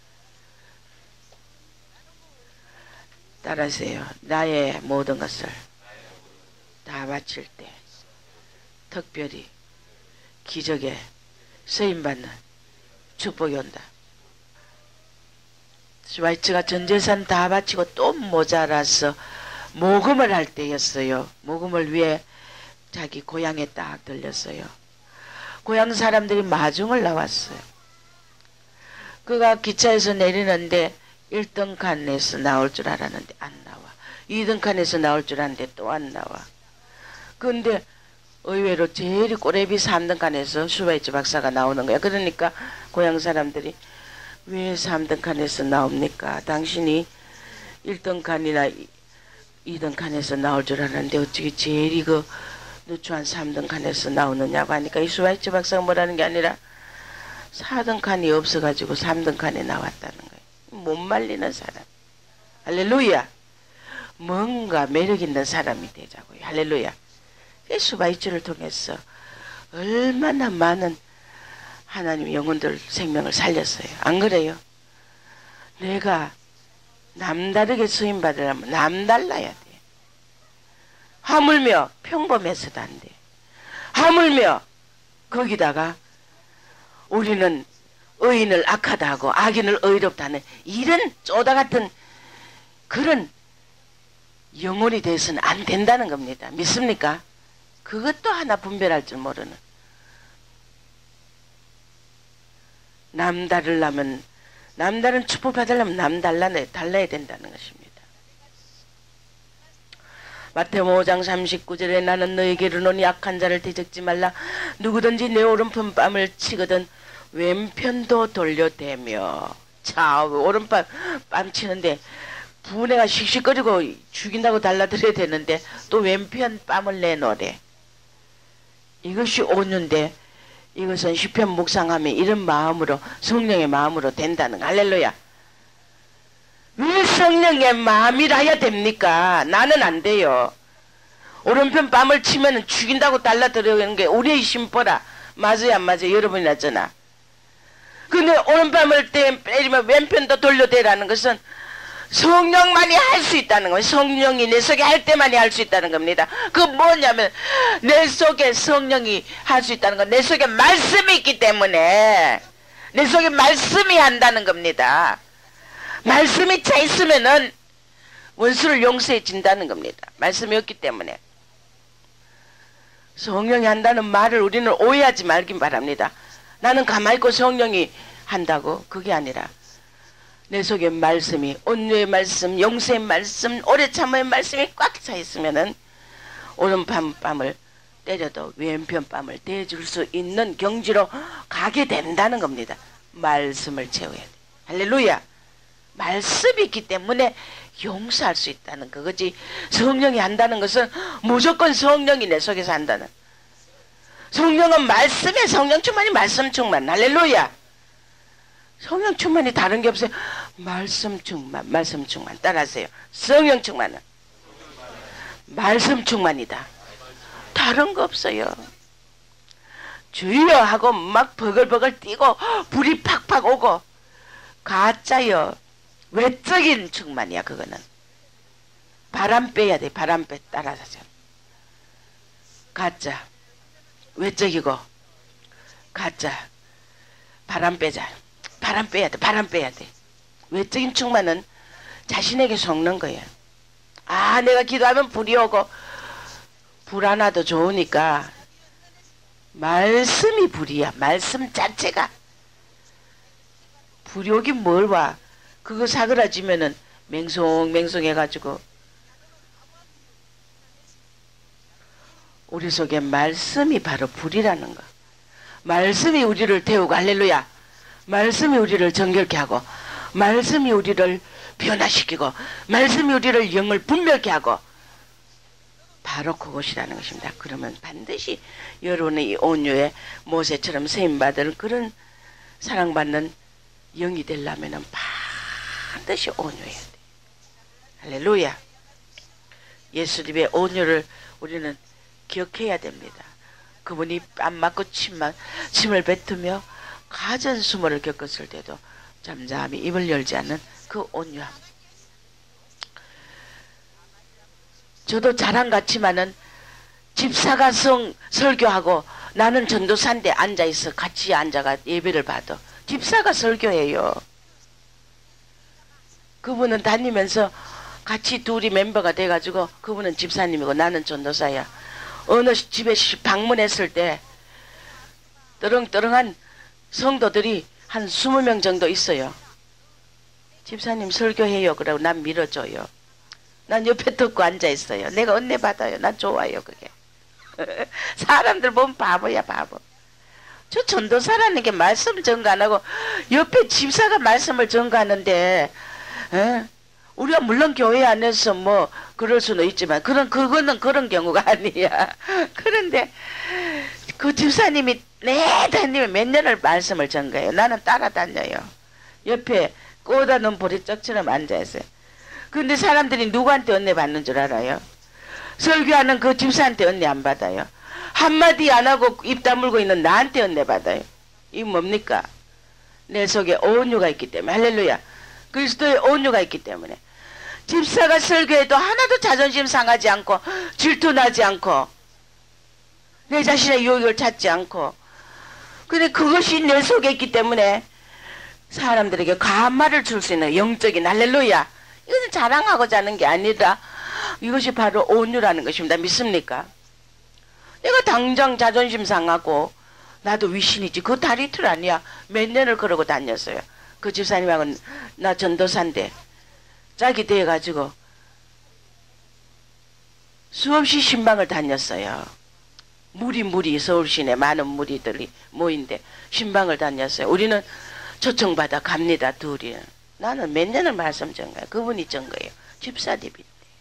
따라하세요. 나의 모든 것을 다 바칠 때 특별히 기적에 쓰임받는 축복이 온다. 슈바이처가 전 재산 다 바치고 또 모자라서 모금을 할 때였어요. 모금을 위해 자기 고향에 딱 들렸어요. 고향 사람들이 마중을 나왔어요. 그가 기차에서 내리는데 1등 칸에서 나올 줄 알았는데 안 나와. 2등 칸에서 나올 줄 알았는데 또 안 나와. 근데 의외로 제일 꼬레비 3등 칸에서 슈바이처 박사가 나오는 거야. 그러니까 고향 사람들이 왜 3등 칸에서 나옵니까? 당신이 1등 칸이나 2등 칸에서 나올 줄 알았는데 어떻게 제일 누추한 3등 칸에서 나오느냐고 하니까 이 슈바이처 박사가 뭐라는 게 아니라 4등 칸이 없어가지고 3등 칸에 나왔다는 거예요. 못 말리는 사람. 할렐루야. 뭔가 매력 있는 사람이 되자고요. 할렐루야. 예수바이처를 통해서 얼마나 많은 하나님 영혼들 생명을 살렸어요. 안 그래요? 내가 남다르게 쓰임받으려면 남달라야 돼. 하물며 평범해서도 안 돼. 하물며 거기다가 우리는 의인을 악하다 하고 악인을 의롭다 하는 이런 쪼다 같은 그런 영혼이 돼서는 안 된다는 겁니다. 믿습니까? 그것도 하나 분별할 줄 모르는. 남다르려면 남다른 축복 받으려면 달라야 된다는 것입니다. 마태복음 5장 39절에 나는 너에게로 노니 약한 자를 대적지 말라. 누구든지 내 오른편 뺨을 치거든 왼편도 돌려대며. 자, 오른편 뺨 치는데 분해가 씩씩거리고 죽인다고 달라들어야 되는데 또 왼편 뺨을 내놓으래. 이것이 온유인데 이것은 시편 묵상하면 이런 마음으로 성령의 마음으로 된다는 거. 할렐루야. 왜 성령의 마음이라야 됩니까? 나는 안 돼요. 오른편 뺨을 치면 죽인다고 달라들어오는 게 우리의 심보라. 맞아요 안 맞아요? 여러분이 났잖아. 근데 오른뺨을 때리면 왼편도 돌려대라는 것은 성령만이 할 수 있다는 거예요. 성령이 내 속에 할 때만이 할 수 있다는 겁니다. 그 뭐냐면 내 속에 성령이 할 수 있다는 건 내 속에 말씀이 있기 때문에 내 속에 말씀이 한다는 겁니다. 말씀이 차 있으면은 원수를 용서해 준다는 겁니다. 말씀이 없기 때문에. 성령이 한다는 말을 우리는 오해하지 말긴 바랍니다. 나는 가만히 있고 성령이 한다고 그게 아니라 내 속에 말씀이 온유의 말씀, 용서의 말씀, 오래 참음의 말씀이 꽉 차 있으면은 오른편 뺨을 때려도 왼편 뺨을 대줄 수 있는 경지로 가게 된다는 겁니다. 말씀을 채워야 돼. 할렐루야. 말씀이 있기 때문에 용서할 수 있다는 그거지. 성령이 한다는 것은 무조건 성령이 내 속에서 한다는. 성령은 말씀에 성령 충만이 말씀 충만. 할렐루야. 성령 충만이 다른 게 없어요. 말씀 충만, 말씀 충만. 따라하세요. 성령 충만은 말씀 충만이다. 다른 거 없어요. 주여 하고 막 버글버글 뛰고 불이 팍팍 오고 가짜요. 외적인 충만이야. 그거는 바람 빼야 돼. 바람 빼. 따라하세요. 가짜 외적이고 가짜 바람 빼자. 바람 빼야 돼. 바람 빼야 돼. 외적인 충만은 자신에게 속는 거예요. 아, 내가 기도하면 불이 오고 불안하도 좋으니까 말씀이 불이야. 말씀 자체가. 불이 오긴 뭘 와. 그거 사그라지면은 맹송맹송 해가지고 우리 속에 말씀이 바로 불이라는 거. 말씀이 우리를 태우고 할렐루야. 말씀이 우리를 정결케 하고 말씀이 우리를 변화시키고 말씀이 우리를 영을 분별케 하고 바로 그것이라는 것입니다. 그러면 반드시 여러분의 이 온유에 모세처럼 세임받을 그런 사랑받는 영이 되려면 반드시 온유해야 돼. 할렐루야. 예수님의 온유를 우리는 기억해야 됩니다. 그분이 뺨 맞고 침을 뱉으며 가전 수모를 겪었을 때도 잠잠히 입을 열지 않는 그 온유함. 저도 자랑 같지만은 집사가 설교하고 나는 전도사인데 앉아있어. 같이 앉아가 예배를 봐도 집사가 설교해요. 그분은 다니면서 같이 둘이 멤버가 돼가지고 그분은 집사님이고 나는 전도사야. 어느 집에 방문했을 때 떠렁떠렁한 성도들이 한 20명 정도 있어요. 집사님 설교해요. 그러고 난 밀어줘요. 난 옆에 듣고 앉아있어요. 내가 은혜 받아요. 난 좋아요. 그게. 사람들 보면 바보야 바보. 저 전도사라는 게 말씀 전가하고 옆에 집사가 말씀을 전가하는데 우리가 물론 교회 안에서 뭐 그럴 수는 있지만 그거는 그런 경우가 아니야. 그런데 그 집사님이 매달 몇 년을 말씀을 전가해요. 나는 따라다녀요. 옆에 꽂아놓은 보리짝처럼 앉아있어요. 근데 사람들이 누구한테 은혜 받는 줄 알아요? 설교하는 그 집사한테 은혜 안 받아요? 한마디 안 하고 입 다물고 있는 나한테 은혜 받아요? 이 뭡니까? 내 속에 온유가 있기 때문에. 할렐루야. 그리스도의 온유가 있기 때문에. 집사가 설교해도 하나도 자존심 상하지 않고 질투나지 않고 내 자신의 유익을 찾지 않고, 근데 그것이 내 속에 있기 때문에 사람들에게 과한 말을 줄 수 있는 영적인, 할렐루야, 이것은 자랑하고자 하는 게 아니라 이것이 바로 온유라는 것입니다. 믿습니까? 내가 당장 자존심 상하고 나도 위신이지, 그거 다리 이틀 아니야. 몇 년을 그러고 다녔어요. 그 집사님하고 나 전도사인데 짝이 돼가지고 수없이 신방을 다녔어요. 무리 서울시내 많은 무리들이 모인데 신방을 다녔어요. 우리는 초청받아 갑니다. 둘이. 나는 몇 년을 말씀 전 거예요. 그분이 전 거예요. 집사님인데.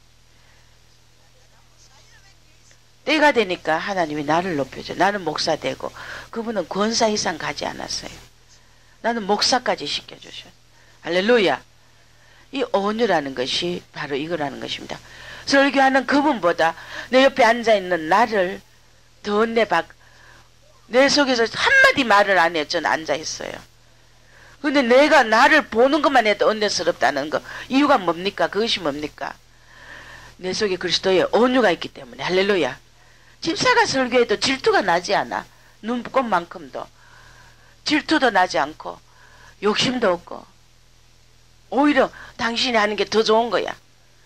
때가 되니까 하나님이 나를 높여줘. 나는 목사 되고 그분은 권사 이상 가지 않았어요. 나는 목사까지 시켜주셔. 할렐루야. 이 온유라는 것이 바로 이거라는 것입니다. 설교하는 그분보다 내 옆에 앉아있는 나를 더 내 속에서 한마디 말을 안 해요. 저는 앉아있어요. 근데 내가 나를 보는 것만 해도 은혜스럽다는 거, 이유가 뭡니까? 그것이 뭡니까? 내 속에 그리스도의 온유가 있기 때문에. 할렐루야. 집사가 설교해도 질투가 나지 않아. 눈꽃만큼도 질투도 나지 않고 욕심도 없고 오히려 당신이 하는 게 더 좋은 거야.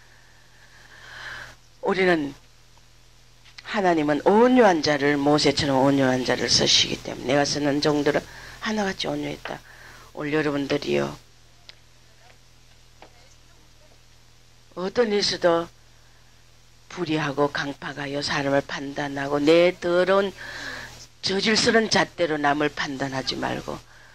우리는, 하나님은 온유한 자를, 모세처럼 온유한 자를 쓰시기 때문에 내가 쓰는 종들은 하나같이 온유했다. 오늘 여러분들이요, 어떤 일수도 불의하고 강팍하여 사람을 판단하고 내 더러운 저질스러운 잣대로 남을 판단하지 말고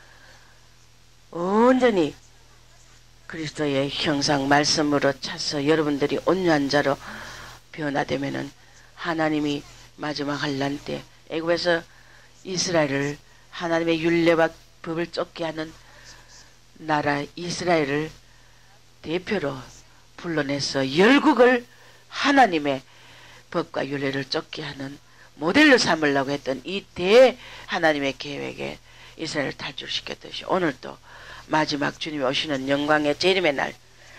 온전히 그리스도의 형상 말씀으로 차서 여러분들이 온유한 자로 변화되면은 하나님이 마지막 환난 때 애굽에서 이스라엘을, 하나님의 율례와 법을 쫓게 하는 나라 이스라엘을 대표로 불러내서 열국을 하나님의 법과 율례를 쫓게 하는 모델로 삼으려고 했던 이 대 하나님의 계획에 이스라엘을 탈출시켰듯이 오늘도 마지막 주님이 오시는 영광의 재림의 날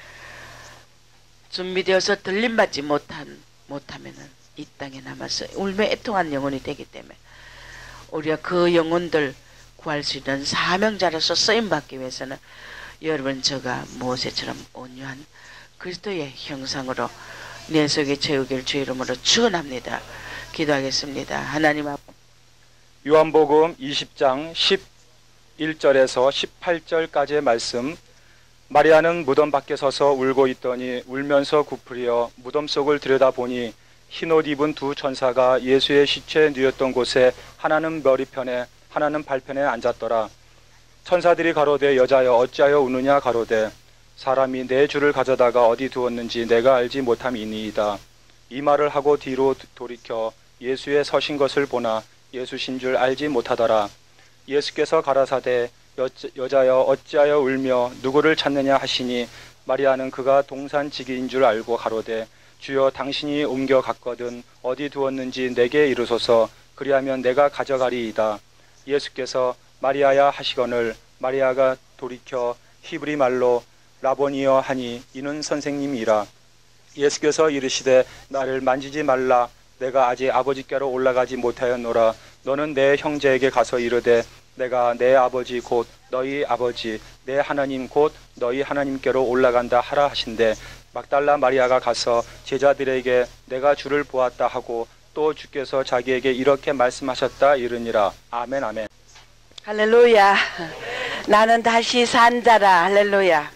준비되어서 들림받지 못하면은 이 땅에 남아서 울며 애통한 영혼이 되기 때문에 우리가 그 영혼들 구할 수 있는 사명자로서 쓰임받기 위해서는 여러분, 저가 모세처럼 온유한 그리스도의 형상으로 내 속에 채우길 주 이름으로 축원합니다. 기도하겠습니다. 하나님 앞. 요한복음 20장 11절에서 18절까지의 말씀. 마리아는 무덤 밖에 서서 울고 있더니 울면서 굽으려 무덤 속을 들여다보니 흰옷 입은 두 천사가 예수의 시체 누였던 곳에 하나는 머리편에 하나는 발편에 앉았더라. 천사들이 가로되 여자여 어찌하여 우느냐 가로되 사람이 내 주를 가져다가 어디 두었는지 내가 알지 못함이니이다. 이 말을 하고 뒤로 돌이켜 예수의 서신 것을 보나 예수신 줄 알지 못하더라. 예수께서 가라사대 여자여 어찌하여 울며 누구를 찾느냐 하시니 마리아는 그가 동산지기인 줄 알고 가로되 주여 당신이 옮겨 갔거든 어디 두었는지 내게 이르소서 그리하면 내가 가져가리이다. 예수께서 마리아야 하시거늘 마리아가 돌이켜 히브리 말로 라보니여 하니 이는 선생님이라. 예수께서 이르시되 나를 만지지 말라. 내가 아직 아버지께로 올라가지 못하였노라. 너는 내 형제에게 가서 이르되 내가 내 아버지 곧 너희 아버지 내 하나님 곧 너희 하나님께로 올라간다 하라 하신대. 막달라 마리아가 가서 제자들에게 내가 주를 보았다 하고 또 주께서 자기에게 이렇게 말씀하셨다 이르니라. 아멘 아멘. 할렐루야. 나는 다시 산 자라. 할렐루야.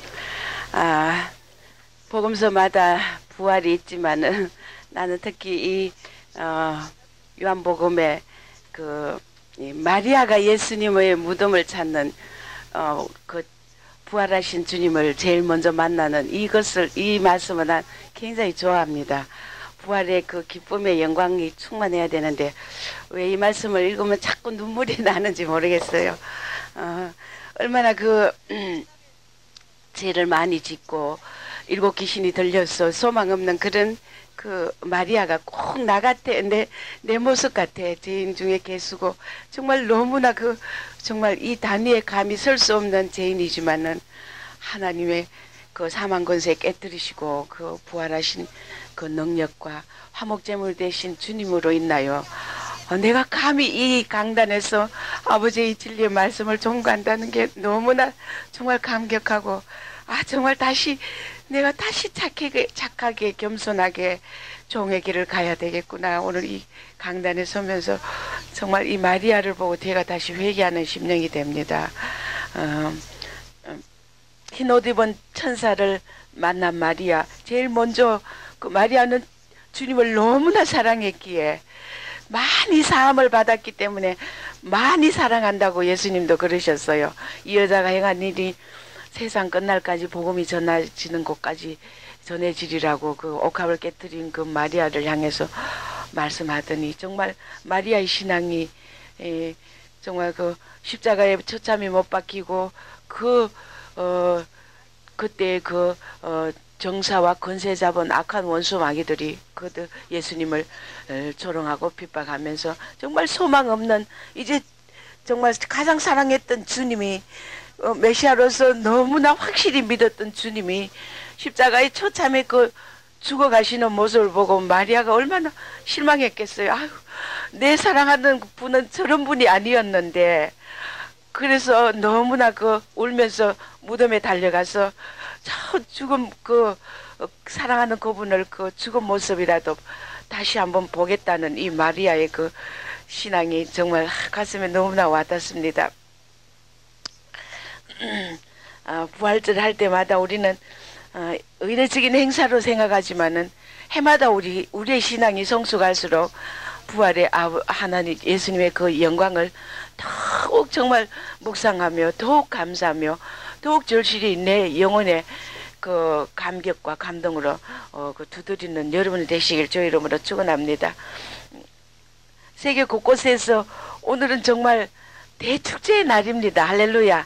복음서마다 부활이 있지만은 나는 특히 이 요한복음에 이 마리아가 예수님의 무덤을 찾는 그 부활하신 주님을 제일 먼저 만나는 이 말씀을 난 굉장히 좋아합니다. 부활의 그 기쁨의 영광이 충만해야 되는데 왜 이 말씀을 읽으면 자꾸 눈물이 나는지 모르겠어요. 얼마나 죄를 많이 짓고 일곱 귀신이 들려서 소망 없는 그런 그 마리아가 꼭 나 같아. 내 모습 같아. 죄인 중에 개수고 정말 너무나 그 정말 이 단위에 감히 설 수 없는 죄인이지만은 하나님의 그 사망 권세 깨뜨리시고 그 부활하신 그 능력과 화목제물 되신 주님으로 인하여 내가 감히 이 강단에서 아버지의 진리의 말씀을 전가한다는 게 너무나 정말 감격하고 정말 내가 다시 착하게 겸손하게 종의 길을 가야 되겠구나. 오늘 이 강단에 서면서 정말 이 마리아를 보고 제가 다시 회개하는 심령이 됩니다. 흰옷 입은 천사를 만난 마리아, 제일 먼저 그 마리아는 주님을 너무나 사랑했기에 많이 사함을 받았기 때문에 많이 사랑한다고 예수님도 그러셨어요. 이 여자가 행한 일이 세상 끝날까지 복음이 전해지는 곳까지 전해지리라고 그 옥합을 깨뜨린 그 마리아를 향해서 말씀하더니 정말 마리아의 신앙이 정말 그 십자가에 처참히 못 박히고 그때 정사와 권세 잡은 악한 원수 마귀들이 예수님을 조롱하고 핍박하면서 정말 소망 없는 이제 정말 가장 사랑했던 주님이 메시아로서 너무나 확실히 믿었던 주님이 십자가에 처참에 죽어가시는 모습을 보고 마리아가 얼마나 실망했겠어요. 아유, 내 사랑하는 분은 저런 분이 아니었는데 그래서 너무나 울면서 무덤에 달려가서 저 죽은 사랑하는 그분을 죽은 모습이라도 다시 한번 보겠다는 이 마리아의 신앙이 정말 가슴에 너무나 와닿습니다. 부활절 할 때마다 우리는 의례적인 행사로 생각하지만은 해마다 우리의 신앙이 성숙할수록 부활의 하나님 예수님의 그 영광을 더욱 정말 묵상하며 더욱 감사하며 더욱 절실히 내 영혼의 그 감격과 감동으로 두드리는 여러분이 되시길 주의 이름으로 축원합니다. 세계 곳곳에서 오늘은 정말 대축제의 날입니다. 할렐루야.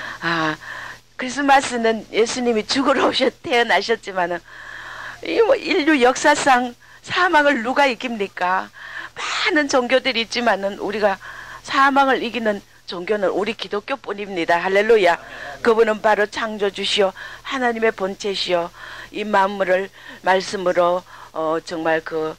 크리스마스는 예수님이 죽으러 태어나셨지만은 인류 역사상 사망을 누가 이깁니까? 많은 종교들이 있지만은 우리가 사망을 이기는 종교는 우리 기독교뿐입니다. 할렐루야. 그분은 바로 창조주시오 하나님의 본체시오 이 만물을 말씀으로 정말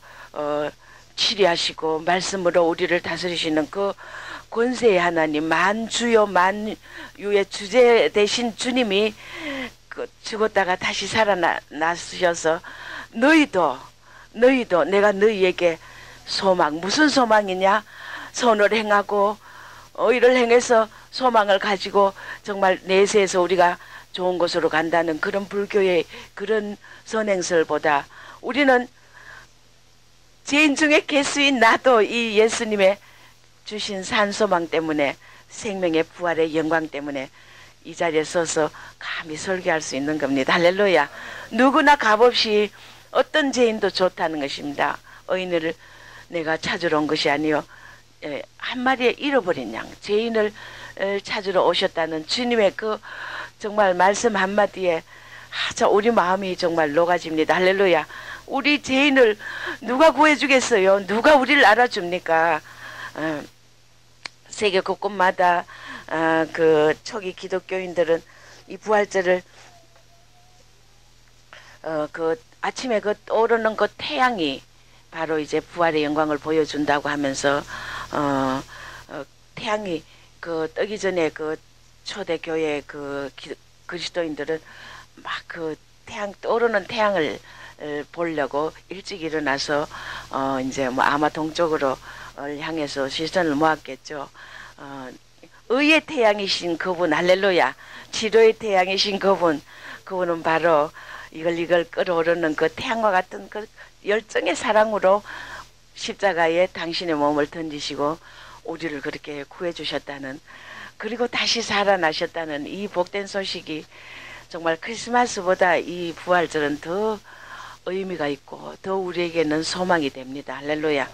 치리하시고 말씀으로 우리를 다스리시는 그 권세의 하나님 만주요 만유의 주제 되신 주님이 죽었다가 다시 살아나셔서 너희도 내가 너희에게 소망 무슨 소망이냐 선을 행하고 의를 행해서 소망을 가지고 정말 내세에서 우리가 좋은 곳으로 간다는 그런 불교의 그런 선행설보다 우리는 죄인 중에 개수인 나도 이 예수님의 주신 산소망 때문에 생명의 부활의 영광 때문에 이 자리에 서서 감히 설교할 수 있는 겁니다. 할렐루야. 누구나 값없이 어떤 죄인도 좋다는 것입니다. 의인을 내가 찾으러 온 것이 아니요 한 마리의 잃어버린 양 죄인을 찾으러 오셨다는 주님의 정말 말씀 한마디에 우리 마음이 정말 녹아집니다. 할렐루야. 우리 죄인을 누가 구해주겠어요? 누가 우리를 알아줍니까? 세계 곳곳마다 초기 기독교인들은 이 부활절을 아침에 떠오르는 태양이 바로 이제 부활의 영광을 보여준다고 하면서 태양이 뜨기 전에 초대교회 그리스도인들은 막 떠오르는 태양을 보려고 일찍 일어나서 이제 아마 동쪽으로 향해서 시선을 모았겠죠. 의의 태양이신 그분 할렐루야. 치료의 태양이신 그분은 바로 이걸 끌어오르는 태양과 같은 열정의 사랑으로 십자가에 당신의 몸을 던지시고 우리를 그렇게 구해주셨다는 그리고 다시 살아나셨다는 이 복된 소식이 정말 크리스마스보다 이 부활절은 더 의미가 있고 더 우리에게는 소망이 됩니다. 할렐루야.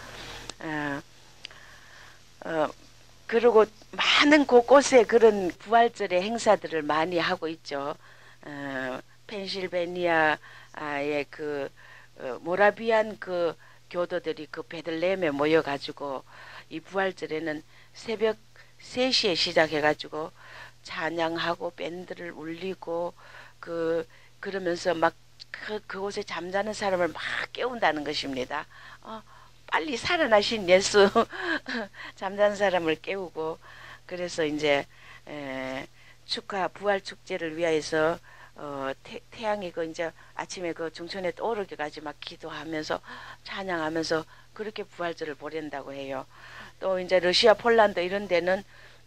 그리고 많은 곳곳에 그런 부활절의 행사들을 많이 하고 있죠. 펜실베니아의 모라비안 그 교도들이 그 베들레헴에 모여가지고 이 부활절에는 새벽 3시에 시작해가지고 찬양하고 밴드를 울리고 그러면서 막 그곳에 잠자는 사람을 막 깨운다는 것입니다. 빨리 살아나신 예수 잠자는 사람을 깨우고 그래서 이제 축하 부활 축제를 위하여서 태양이 그 이제 아침에 그 중천에 떠오르기까지 막 기도하면서 찬양하면서 그렇게 부활절을 보낸다고 해요. 또 이제 러시아, 폴란드 이런 데는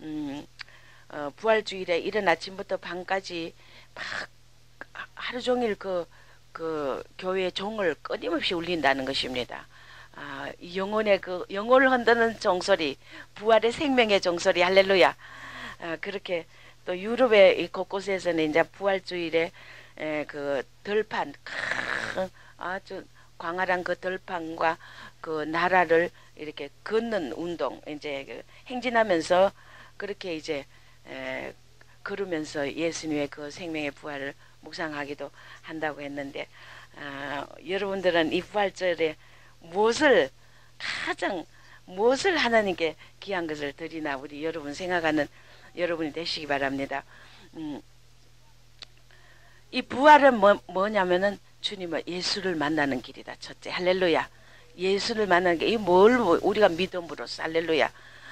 부활 주일에 이른 아침부터 밤까지 막 하루 종일 그 교회의 종을 끊임없이 울린다는 것입니다. 이 영혼의 그 영혼을 흔드는 종소리, 부활의 생명의 종소리, 할렐루야. 그렇게 또 유럽의 이 곳곳에서는 이제 부활주일에 그 들판, 아주 광활한 그 들판과 그 나라를 이렇게 걷는 운동, 이제 그 행진하면서 그렇게 이제 걸으면서 예수님의 그 생명의 부활을 묵상하기도 한다고 했는데, 여러분들은 이 부활절에 무엇을 하나님께 귀한 것을 드리나 우리 여러분 생각하는 여러분이 되시기 바랍니다. 이 부활은 뭐냐면은 주님을 예수를 만나는 길이다. 첫째, 할렐루야. 예수를 만나는 게 이 뭘 우리가 믿음으로써 할렐루야.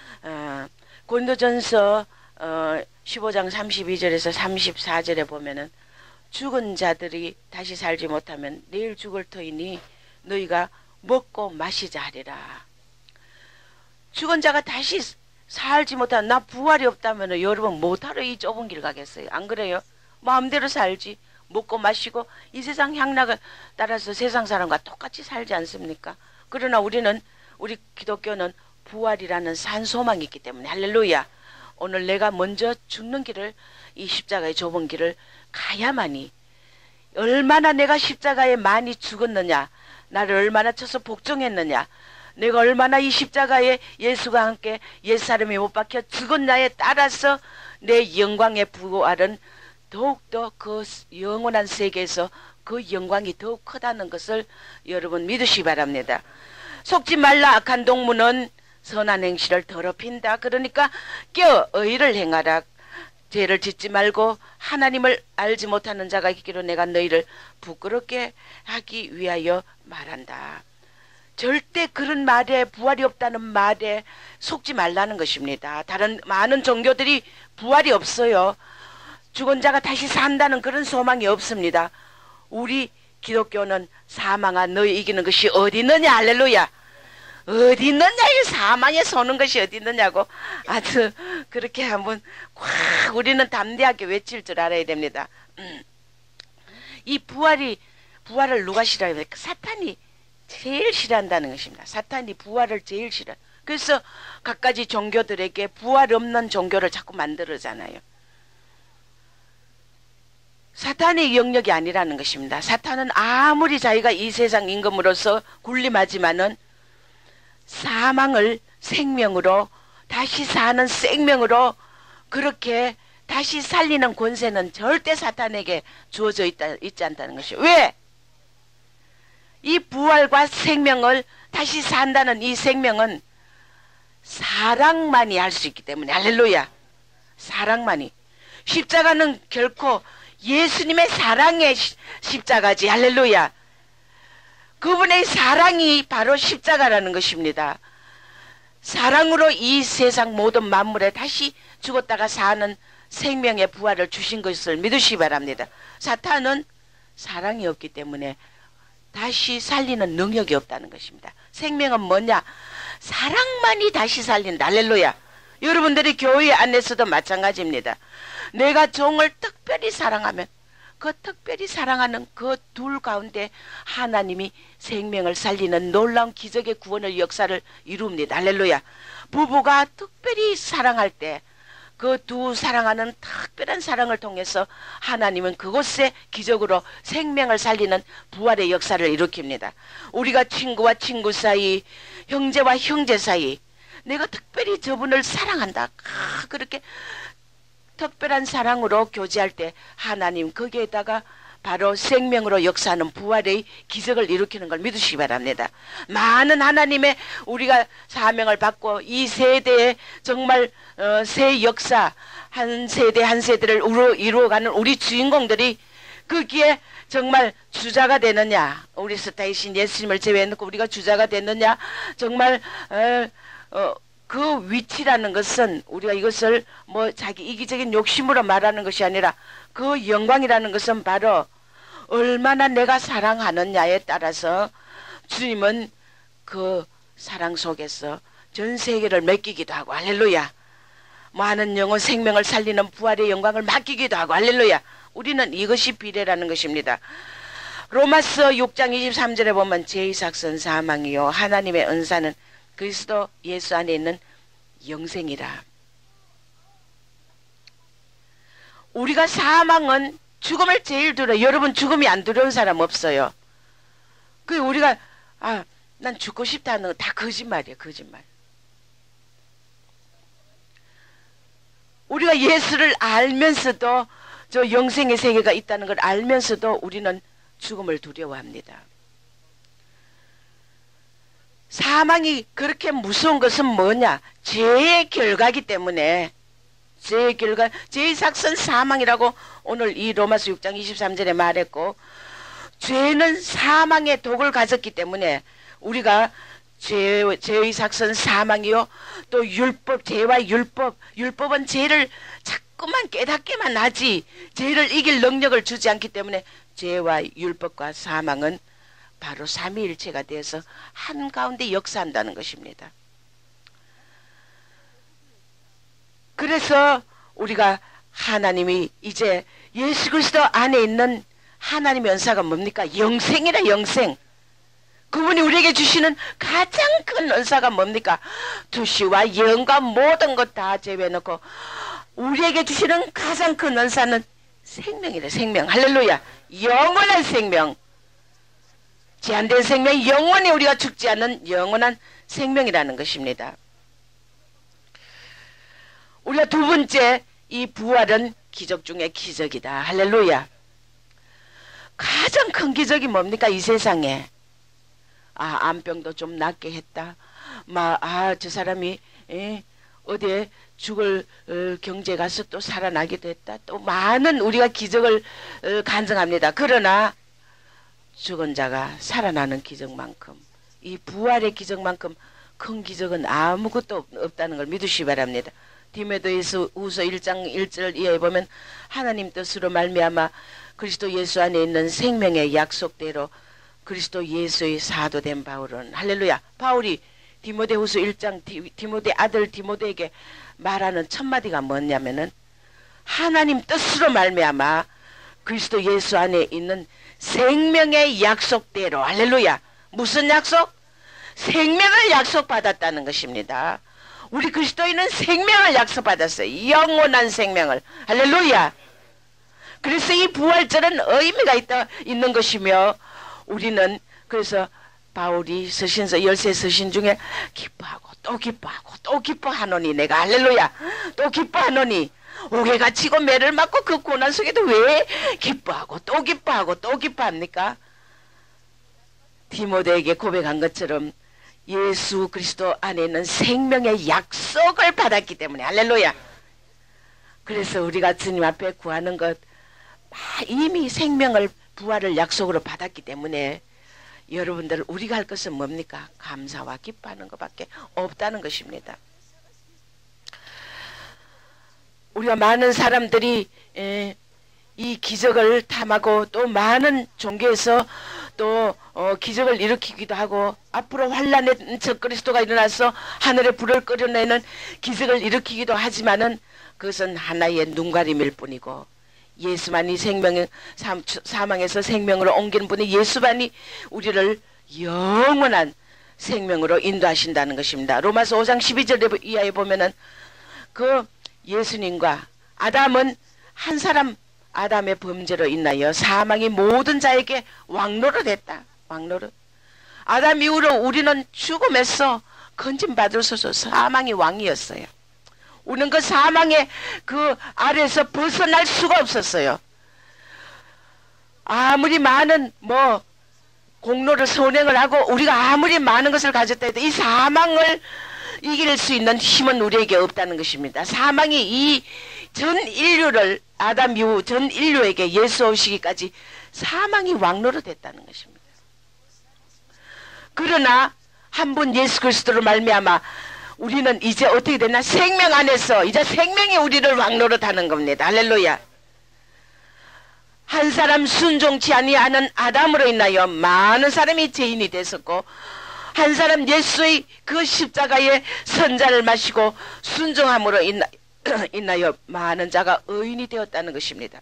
고린도전서 15장 32절에서 34절에 보면은 죽은 자들이 다시 살지 못하면 내일 죽을 터이니 너희가 먹고 마시자 하리라. 죽은 자가 다시 살지 못하면 나 부활이 없다면 여러분 못하러 이 좁은 길 가겠어요? 안 그래요? 마음대로 살지. 먹고 마시고 이 세상 향락을 따라서 세상 사람과 똑같이 살지 않습니까? 그러나 우리 기독교는 부활이라는 산소망이 있기 때문에 할렐루야. 오늘 내가 먼저 죽는 길을, 이 십자가의 좁은 길을 가야만이, 얼마나 내가 십자가에 많이 죽었느냐, 나를 얼마나 쳐서 복종했느냐, 내가 얼마나 이 십자가에 예수가 함께 옛사람이 못 박혀 죽었냐에 따라서 내 영광의 부활은 더욱더 그 영원한 세계에서 그 영광이 더욱 크다는 것을 여러분 믿으시기 바랍니다. 속지 말라. 악한 동무는 선한 행실을 더럽힌다. 그러니까 의를 행하라. 죄를 짓지 말고 하나님을 알지 못하는 자가 있기로 내가 너희를 부끄럽게 하기 위하여 말한다. 절대 그런 말에, 부활이 없다는 말에 속지 말라는 것입니다. 다른 많은 종교들이 부활이 없어요. 죽은 자가 다시 산다는 그런 소망이 없습니다. 우리 기독교는 사망아 너희 이기는 것이 어디 있느냐. 할렐루야. 어디 있느냐. 이 사망에 서는 것이 어디 있느냐고 아주 그렇게 한번 꽉 우리는 담대하게 외칠 줄 알아야 됩니다. 이 부활을 누가 싫어해요? 사탄이 제일 싫어한다는 것입니다. 사탄이 부활을 제일 싫어해요. 그래서 갖가지 종교들에게 부활 없는 종교를 자꾸 만들어잖아요. 사탄의 영역이 아니라는 것입니다. 사탄은 아무리 자기가 이 세상 임금으로서 군림하지만은 사망을 생명으로, 다시 사는 생명으로 그렇게 다시 살리는 권세는 절대 사탄에게 주어져 있지 않다는 것이에요. 왜? 이 부활과 생명을 다시 산다는 이 생명은 사랑만이 할 수 있기 때문에 할렐루야. 사랑만이. 십자가는 결코 예수님의 사랑의 십자가지. 할렐루야. 그분의 사랑이 바로 십자가라는 것입니다. 사랑으로 이 세상 모든 만물에 다시 죽었다가 사는 생명의 부활을 주신 것을 믿으시기 바랍니다. 사탄은 사랑이 없기 때문에 다시 살리는 능력이 없다는 것입니다. 생명은 뭐냐? 사랑만이 다시 살린다. 할렐루야. 여러분들이 교회 안에서도 마찬가지입니다. 내가 종을 특별히 사랑하면 그 특별히 사랑하는 그 둘 가운데 하나님이 생명을 살리는 놀라운 기적의 구원의 역사를 이룹니다. 할렐루야. 부부가 특별히 사랑할 때 그 두 사랑하는 특별한 사랑을 통해서 하나님은 그곳에 기적으로 생명을 살리는 부활의 역사를 일으킵니다. 우리가 친구와 친구 사이, 형제와 형제 사이, 내가 특별히 저분을 사랑한다. 그렇게 특별한 사랑으로 교제할 때 하나님 거기에다가 바로 생명으로 역사하는 부활의 기적을 일으키는 걸 믿으시기 바랍니다. 많은 하나님의 우리가 사명을 받고 이 세대에 정말 새 역사 한 세대 한 세대를 이루어가는 우리 주인공들이 거기에 정말 주자가 되느냐, 우리 스타이신 예수님을 제외해놓고 우리가 주자가 되느냐, 정말 그 위치라는 것은 우리가 이것을 뭐 자기 이기적인 욕심으로 말하는 것이 아니라 그 영광이라는 것은 바로 얼마나 내가 사랑하느냐에 따라서 주님은 그 사랑 속에서 전 세계를 맡기기도 하고 할렐루야. 많은 영혼 생명을 살리는 부활의 영광을 맡기기도 하고 할렐루야. 우리는 이것이 비례라는 것입니다. 로마서 6장 23절에 보면 제2sak선 사망이요 하나님의 은사는 그리스도 예수 안에 있는 영생이라. 우리가 사망은 죽음을 제일 두려워. 여러분 죽음이 안 두려운 사람 없어요. 그 우리가 난 죽고 싶다 하는 거 다 거짓말이에요. 거짓말. 우리가 예수를 알면서도 저 영생의 세계가 있다는 걸 알면서도 우리는 죽음을 두려워합니다. 사망이 그렇게 무서운 것은 뭐냐? 죄의 결과이기 때문에 죄의 결과, 제2sak선 사망이라고 오늘 이 로마서 6장 23절에 말했고, 죄는 사망의 독을 가졌기 때문에 우리가 제2sak선 사망이요 또 율법, 죄와 율법은 죄를 자꾸만 깨닫게만 하지 죄를 이길 능력을 주지 않기 때문에 죄와 율법과 사망은 바로 삼위일체가 되어서 한가운데 역사한다는 것입니다. 그래서 우리가 하나님이 이제 예수 그리스도 안에 있는 하나님의 은사가 뭡니까? 영생이라. 영생. 그분이 우리에게 주시는 가장 큰 은사가 뭡니까? 두시와 영과 모든 것 다 제외해놓고 우리에게 주시는 가장 큰 은사는 생명이래. 생명. 할렐루야. 영원한 생명. 제한된 생명, 영원히 우리가 죽지 않는 영원한 생명이라는 것입니다. 우리가 두 번째, 이 부활은 기적 중에 기적이다. 할렐루야. 가장 큰 기적이 뭡니까? 이 세상에. 암병도 좀 낫게 했다. 저 사람이 어디에 죽을 경지에 가서 또 살아나기도 했다. 또 많은 우리가 기적을 간증합니다. 그러나 죽은 자가 살아나는 기적만큼, 이 부활의 기적만큼 큰 기적은 아무것도 없다는 걸 믿으시기 바랍니다. 디모데후서 1장 1절 이하에 보면 하나님 뜻으로 말미암아 그리스도 예수 안에 있는 생명의 약속대로 그리스도 예수의 사도된 바울은, 할렐루야, 바울이 디모데후서 1장 디모데 아들 디모데에게 말하는 첫 마디가 뭐냐면은 하나님 뜻으로 말미암아 그리스도 예수 안에 있는 생명의 약속대로, 할렐루야. 무슨 약속? 생명을 약속받았다는 것입니다. 우리 그리스도인은 생명을 약속받았어요. 영원한 생명을. 할렐루야. 그래서 이 부활절은 의미가 있는 것이며, 우리는 그래서 바울이 서신서 13 서신 중에 기뻐하고 또 기뻐하고 또 기뻐하노니, 내가 할렐루야 또 기뻐하노니, 옥에가 치고 매를 맞고 그 고난 속에도 왜 기뻐하고 또 기뻐하고 또 기뻐합니까? 디모데에게 고백한 것처럼 예수 그리스도 안에 있는 생명의 약속을 받았기 때문에, 할렐루야. 그래서 우리가 주님 앞에 구하는 것 이미 생명을, 부활을 약속으로 받았기 때문에 여러분들 우리가 할 것은 뭡니까? 감사와 기뻐하는 것밖에 없다는 것입니다. 우리가 많은 사람들이 이 기적을 탐하고 또 많은 종교에서 또 기적을 일으키기도 하고 앞으로 환란의 적 그리스도가 일어나서 하늘에 불을 끓여내는 기적을 일으키기도 하지만은 그것은 하나의 눈가림일 뿐이고, 예수만이 사망에서 생명으로 옮기는 분이 예수만이 우리를 영원한 생명으로 인도하신다는 것입니다. 로마서 5장 12절 이하에 보면은 그 예수님과 아담은 한 사람 아담의 범죄로 인하여 사망이 모든 자에게 왕노릇 했다. 왕노릇. 아담 이후로 우리는 죽음에서 건진받을 수 없어 사망이 왕이었어요. 우리는 그 사망의 그 아래에서 벗어날 수가 없었어요. 아무리 많은 공로를 선행을 하고 우리가 아무리 많은 것을 가졌다 해도 이 사망을 이길 수 있는 힘은 우리에게 없다는 것입니다. 사망이 이 전 인류를 아담 이후 전 인류에게 예수 오시기까지 사망이 왕노로 됐다는 것입니다. 그러나 한 분 예수 그리스도로 말미암아 우리는 이제 어떻게 되나 생명 안에서 이제 생명이 우리를 왕노로 타는 겁니다. 할렐루야. 한 사람 순종치 아니하는 아담으로 인하여 많은 사람이 죄인이 됐었고 한 사람 예수의 그 십자가의 선자를 마시고 순종함으로 인하여 많은 자가 의인이 되었다는 것입니다.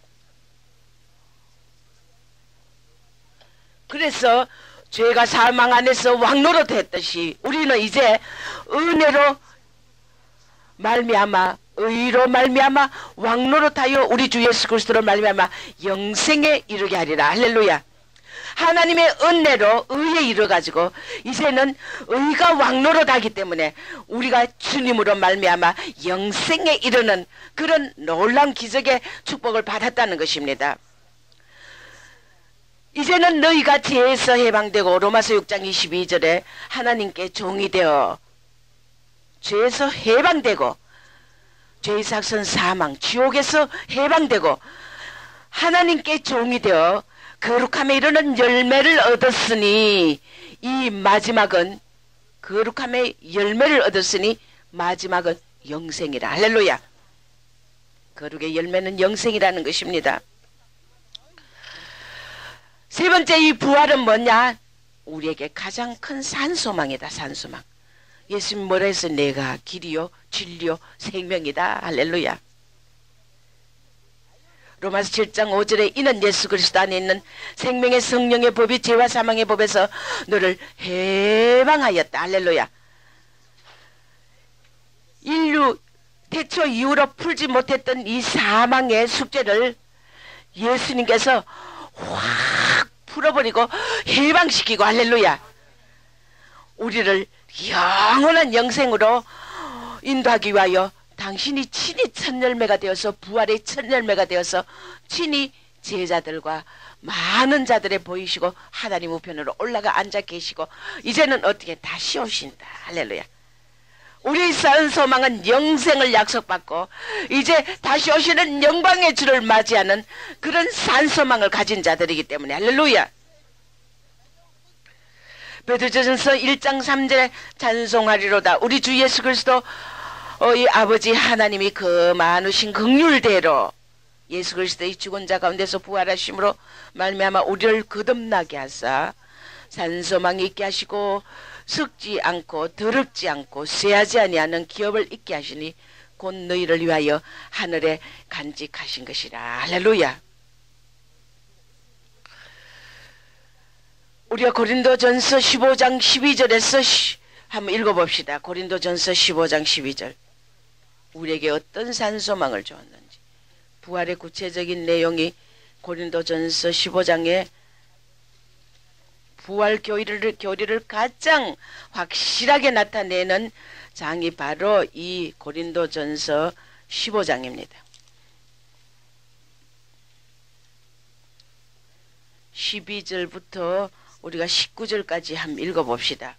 그래서 죄가 사망 안에서 왕노로 됐듯이 우리는 이제 은혜로 말미암아 의로 말미암아 왕노릇하여 우리 주 예수 그리스도로 말미암아 영생에 이르게 하리라. 할렐루야. 하나님의 은혜로 의에 이르가지고 이제는 의가 왕노릇하기 때문에 우리가 주님으로 말미암아 영생에 이르는 그런 놀라운 기적의 축복을 받았다는 것입니다. 이제는 너희가 죄에서 해방되고 로마서 6장 22절에 하나님께 종이 되어 죄에서 해방되고 죄의 삭선 사망 지옥에서 해방되고 하나님께 종이 되어 거룩함에 이르는 열매를 얻었으니 이 마지막은 거룩함의 열매를 얻었으니 마지막은 영생이라. 할렐루야. 거룩의 열매는 영생이라는 것입니다. 세 번째 이 부활은 뭐냐? 우리에게 가장 큰 산소망이다. 산소망. 예수님 뭐라 해서 내가 길이요 진리요 생명이다. 할렐루야. 로마서 7장 5절에 이는 예수 그리스도 안에 있는 생명의 성령의 법이 죄와 사망의 법에서 너를 해방하였다. 할렐루야. 인류 태초 이후로 풀지 못했던 이 사망의 숙제를 예수님께서 확 풀어버리고 해방시키고 할렐루야. 우리를 영원한 영생으로 인도하기 위하여 당신이 친히 첫 열매가 되어서 부활의 첫 열매가 되어서 친히 제자들과 많은 자들에 보이시고 하나님 우편으로 올라가 앉아 계시고 이제는 어떻게 다시 오신다. 할렐루야. 우리 산 소망은 영생을 약속받고 이제 다시 오시는 영광의 주를 맞이하는 그런 산 소망을 가진 자들이기 때문에 할렐루야. 베드로전서 1장 3절에 찬송하리로다. 우리 주 예수 그리스도 이 아버지 하나님이 그 많으신 긍휼대로 예수 그리스도의 죽은 자 가운데서 부활하심으로 말미암아 우리를 거듭나게 하사 산소망이 있게 하시고 썩지 않고 더럽지 않고 쇠하지 아니하는 기업을 있게 하시니 곧 너희를 위하여 하늘에 간직하신 것이라. 할렐루야. 우리가 고린도전서 15장 12절에서 한번 읽어봅시다. 고린도전서 15장 12절. 우리에게 어떤 산소망을 주었는지 부활의 구체적인 내용이 고린도전서 15장에 부활 교리를 가장 확실하게 나타내는 장이 바로 이 고린도전서 15장입니다. 12절부터 우리가 19절까지 한번 읽어봅시다.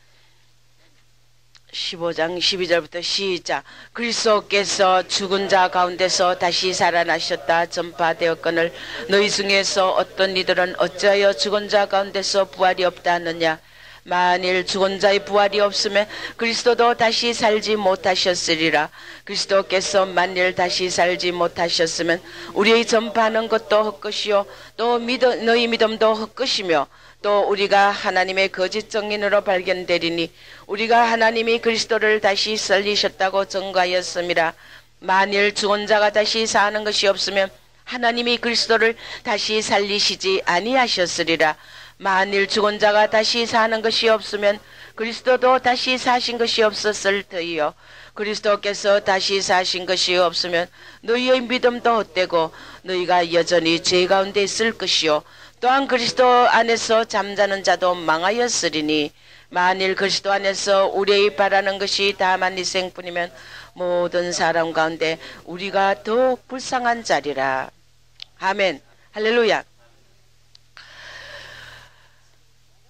15장 12절부터 시작. 그리스도께서 죽은 자 가운데서 다시 살아나셨다 전파되었거늘 너희 중에서 어떤 이들은 어찌하여 죽은 자 가운데서 부활이 없다 하느냐. 만일 죽은 자의 부활이 없으면 그리스도도 다시 살지 못하셨으리라. 그리스도께서 만일 다시 살지 못하셨으면 우리의 전파하는 것도 헛것이요 또 너희 믿음도 헛것이며 또 우리가 하나님의 거짓 증인으로 발견되리니 우리가 하나님이 그리스도를 다시 살리셨다고 증거하였음이라. 만일 죽은 자가 다시 사는 것이 없으면 하나님이 그리스도를 다시 살리시지 아니하셨으리라. 만일 죽은 자가 다시 사는 것이 없으면 그리스도도 다시 사신 것이 없었을 터이요 그리스도께서 다시 사신 것이 없으면 너희의 믿음도 헛되고 너희가 여전히 죄 가운데 있을 것이요 또한 그리스도 안에서 잠자는 자도 망하였으리니 만일 그리스도 안에서 우리의 바라는 것이 다만 희생뿐이면 모든 사람 가운데 우리가 더욱 불쌍한 자리라. 아멘. 할렐루야.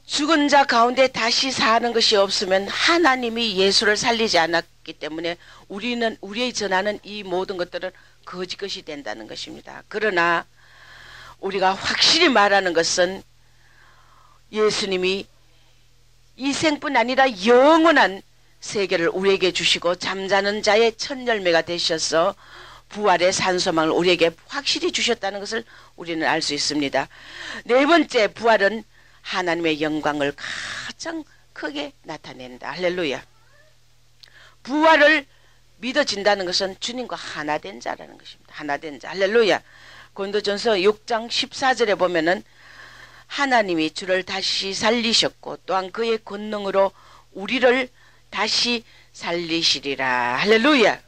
죽은 자 가운데 다시 사는 것이 없으면 하나님이 예수를 살리지 않았기 때문에 우리의 전하는 이 모든 것들은 거짓것이 된다는 것입니다. 그러나 우리가 확실히 말하는 것은 예수님이 이 생뿐 아니라 영원한 세계를 우리에게 주시고 잠자는 자의 첫 열매가 되셔서 부활의 산소망을 우리에게 확실히 주셨다는 것을 우리는 알 수 있습니다. 네 번째, 부활은 하나님의 영광을 가장 크게 나타낸다. 할렐루야. 부활을 믿어진다는 것은 주님과 하나 된 자라는 것입니다. 하나 된 자. 할렐루야. 고린도전서 6장 14절에 보면은 하나님이 주를 다시 살리셨고 또한 그의 권능으로 우리를 다시 살리시리라. 할렐루야.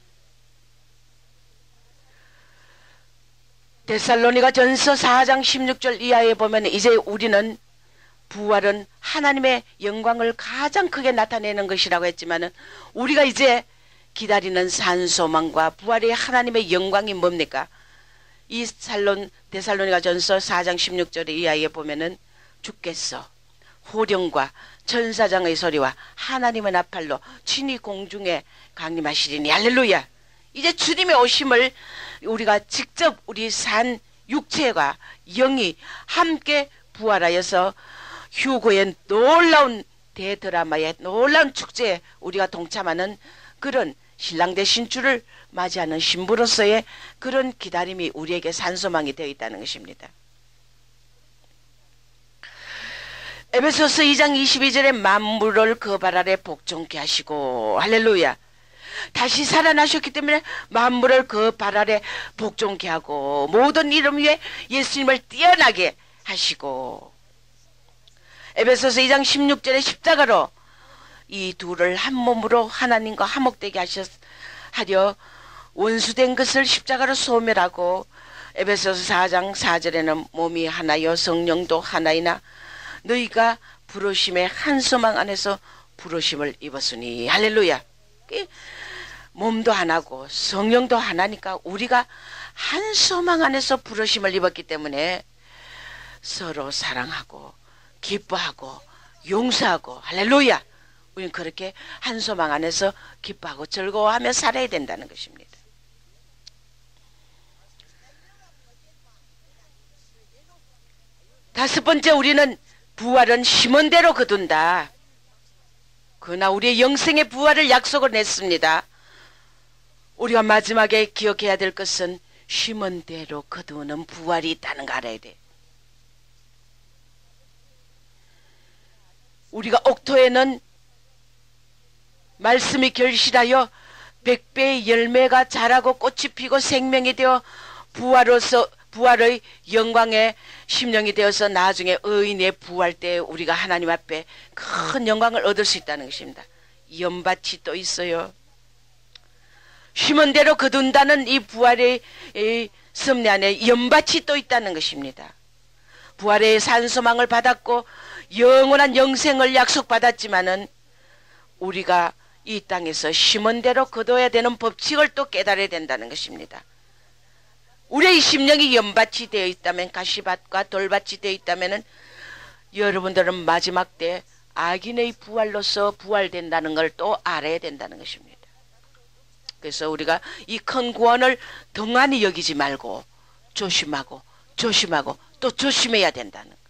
데살로니가 전서 4장 16절 이하에 보면 이제 우리는 부활은 하나님의 영광을 가장 크게 나타내는 것이라고 했지만은 우리가 이제 기다리는 산소망과 부활의 하나님의 영광이 뭡니까? 이 데살로니가 전서 4장 16절 이하에 보면은 주께서 호령과 천사장의 소리와 하나님의 나팔로 친히 공중에 강림하시리니. 할렐루야. 이제 주님의 오심을 우리가 직접 우리 산 육체가 영이 함께 부활하여서 휴거의 놀라운 대드라마의 놀라운 축제에 우리가 동참하는 그런 신랑 되신 주를 맞이하는 신부로서의 그런 기다림이 우리에게 산소망이 되어 있다는 것입니다. 에베소서 2장 22절에 만물을 그 발 아래 복종케 하시고. 할렐루야. 다시 살아나셨기 때문에 만물을 그 발 아래 복종케 하고 모든 이름 위에 예수님을 뛰어나게 하시고. 에베소서 2장 16절에 십자가로 이 둘을 한 몸으로 하나님과 화목되게 하려 원수된 것을 십자가로 소멸하고, 에베소서 4장 4절에는 몸이 하나여 성령도 하나이나 너희가 부르심의 한 소망 안에서 부르심을 입었으니. 할렐루야. 몸도 하나고 성령도 하나니까 우리가 한 소망 안에서 부르심을 입었기 때문에 서로 사랑하고 기뻐하고 용서하고. 할렐루야. 우리는 그렇게 한 소망 안에서 기뻐하고 즐거워하며 살아야 된다는 것입니다. 다섯 번째, 우리는 부활은 심은 대로 거둔다. 그러나 우리의 영생의 부활을 약속을 냈습니다. 우리가 마지막에 기억해야 될 것은 심은 대로 거두는 부활이 있다는 거 알아야 돼. 우리가 옥토에는 말씀이 결실하여 100배의 열매가 자라고 꽃이 피고 생명이 되어 부활의 영광의 심령이 되어서 나중에 의인의 부활 때 우리가 하나님 앞에 큰 영광을 얻을 수 있다는 것입니다. 연밭이 또 있어요. 심은 대로 거둔다는 이 부활의 섭리 안에 연밭이 또 있다는 것입니다. 부활의 산소망을 받았고 영원한 영생을 약속받았지만은 우리가 이 땅에서 심은 대로 거둬야 되는 법칙을 또 깨달아야 된다는 것입니다. 우리의 심령이 연밭이 되어 있다면, 가시밭과 돌밭이 되어 있다면 여러분들은 마지막 때 악인의 부활로서 부활된다는 걸 또 알아야 된다는 것입니다. 그래서 우리가 이 큰 구원을 등한히 여기지 말고 조심하고 또 조심해야 된다는 것.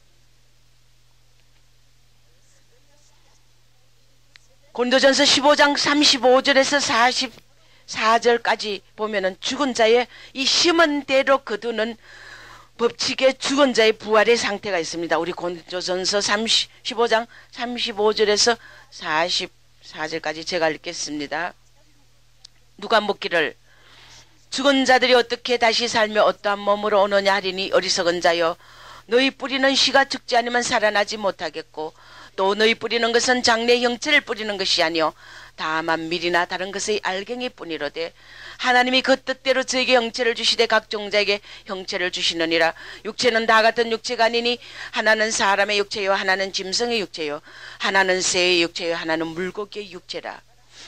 고린도전서 15장 35절에서 44절까지 보면은 죽은 자의 이 심은 대로 거두는 법칙에 죽은 자의 부활의 상태가 있습니다. 우리 고린도전서 15장 35절에서 44절까지 제가 읽겠습니다. 누가 묻기를 죽은 자들이 어떻게 다시 살며 어떠한 몸으로 오느냐 하리니, 어리석은 자여, 너희 뿌리는 씨가 죽지 않으면 살아나지 못하겠고 또 너희 뿌리는 것은 장래 형체를 뿌리는 것이 아니요 다만 밀이나 다른 것의 알갱이 뿐이로되 하나님이 그 뜻대로 저에게 형체를 주시되 각 종자에게 형체를 주시느니라. 육체는 다 같은 육체가 아니니 하나는 사람의 육체요 하나는 짐승의 육체요 하나는 새의 육체요 하나는 물고기의 육체라.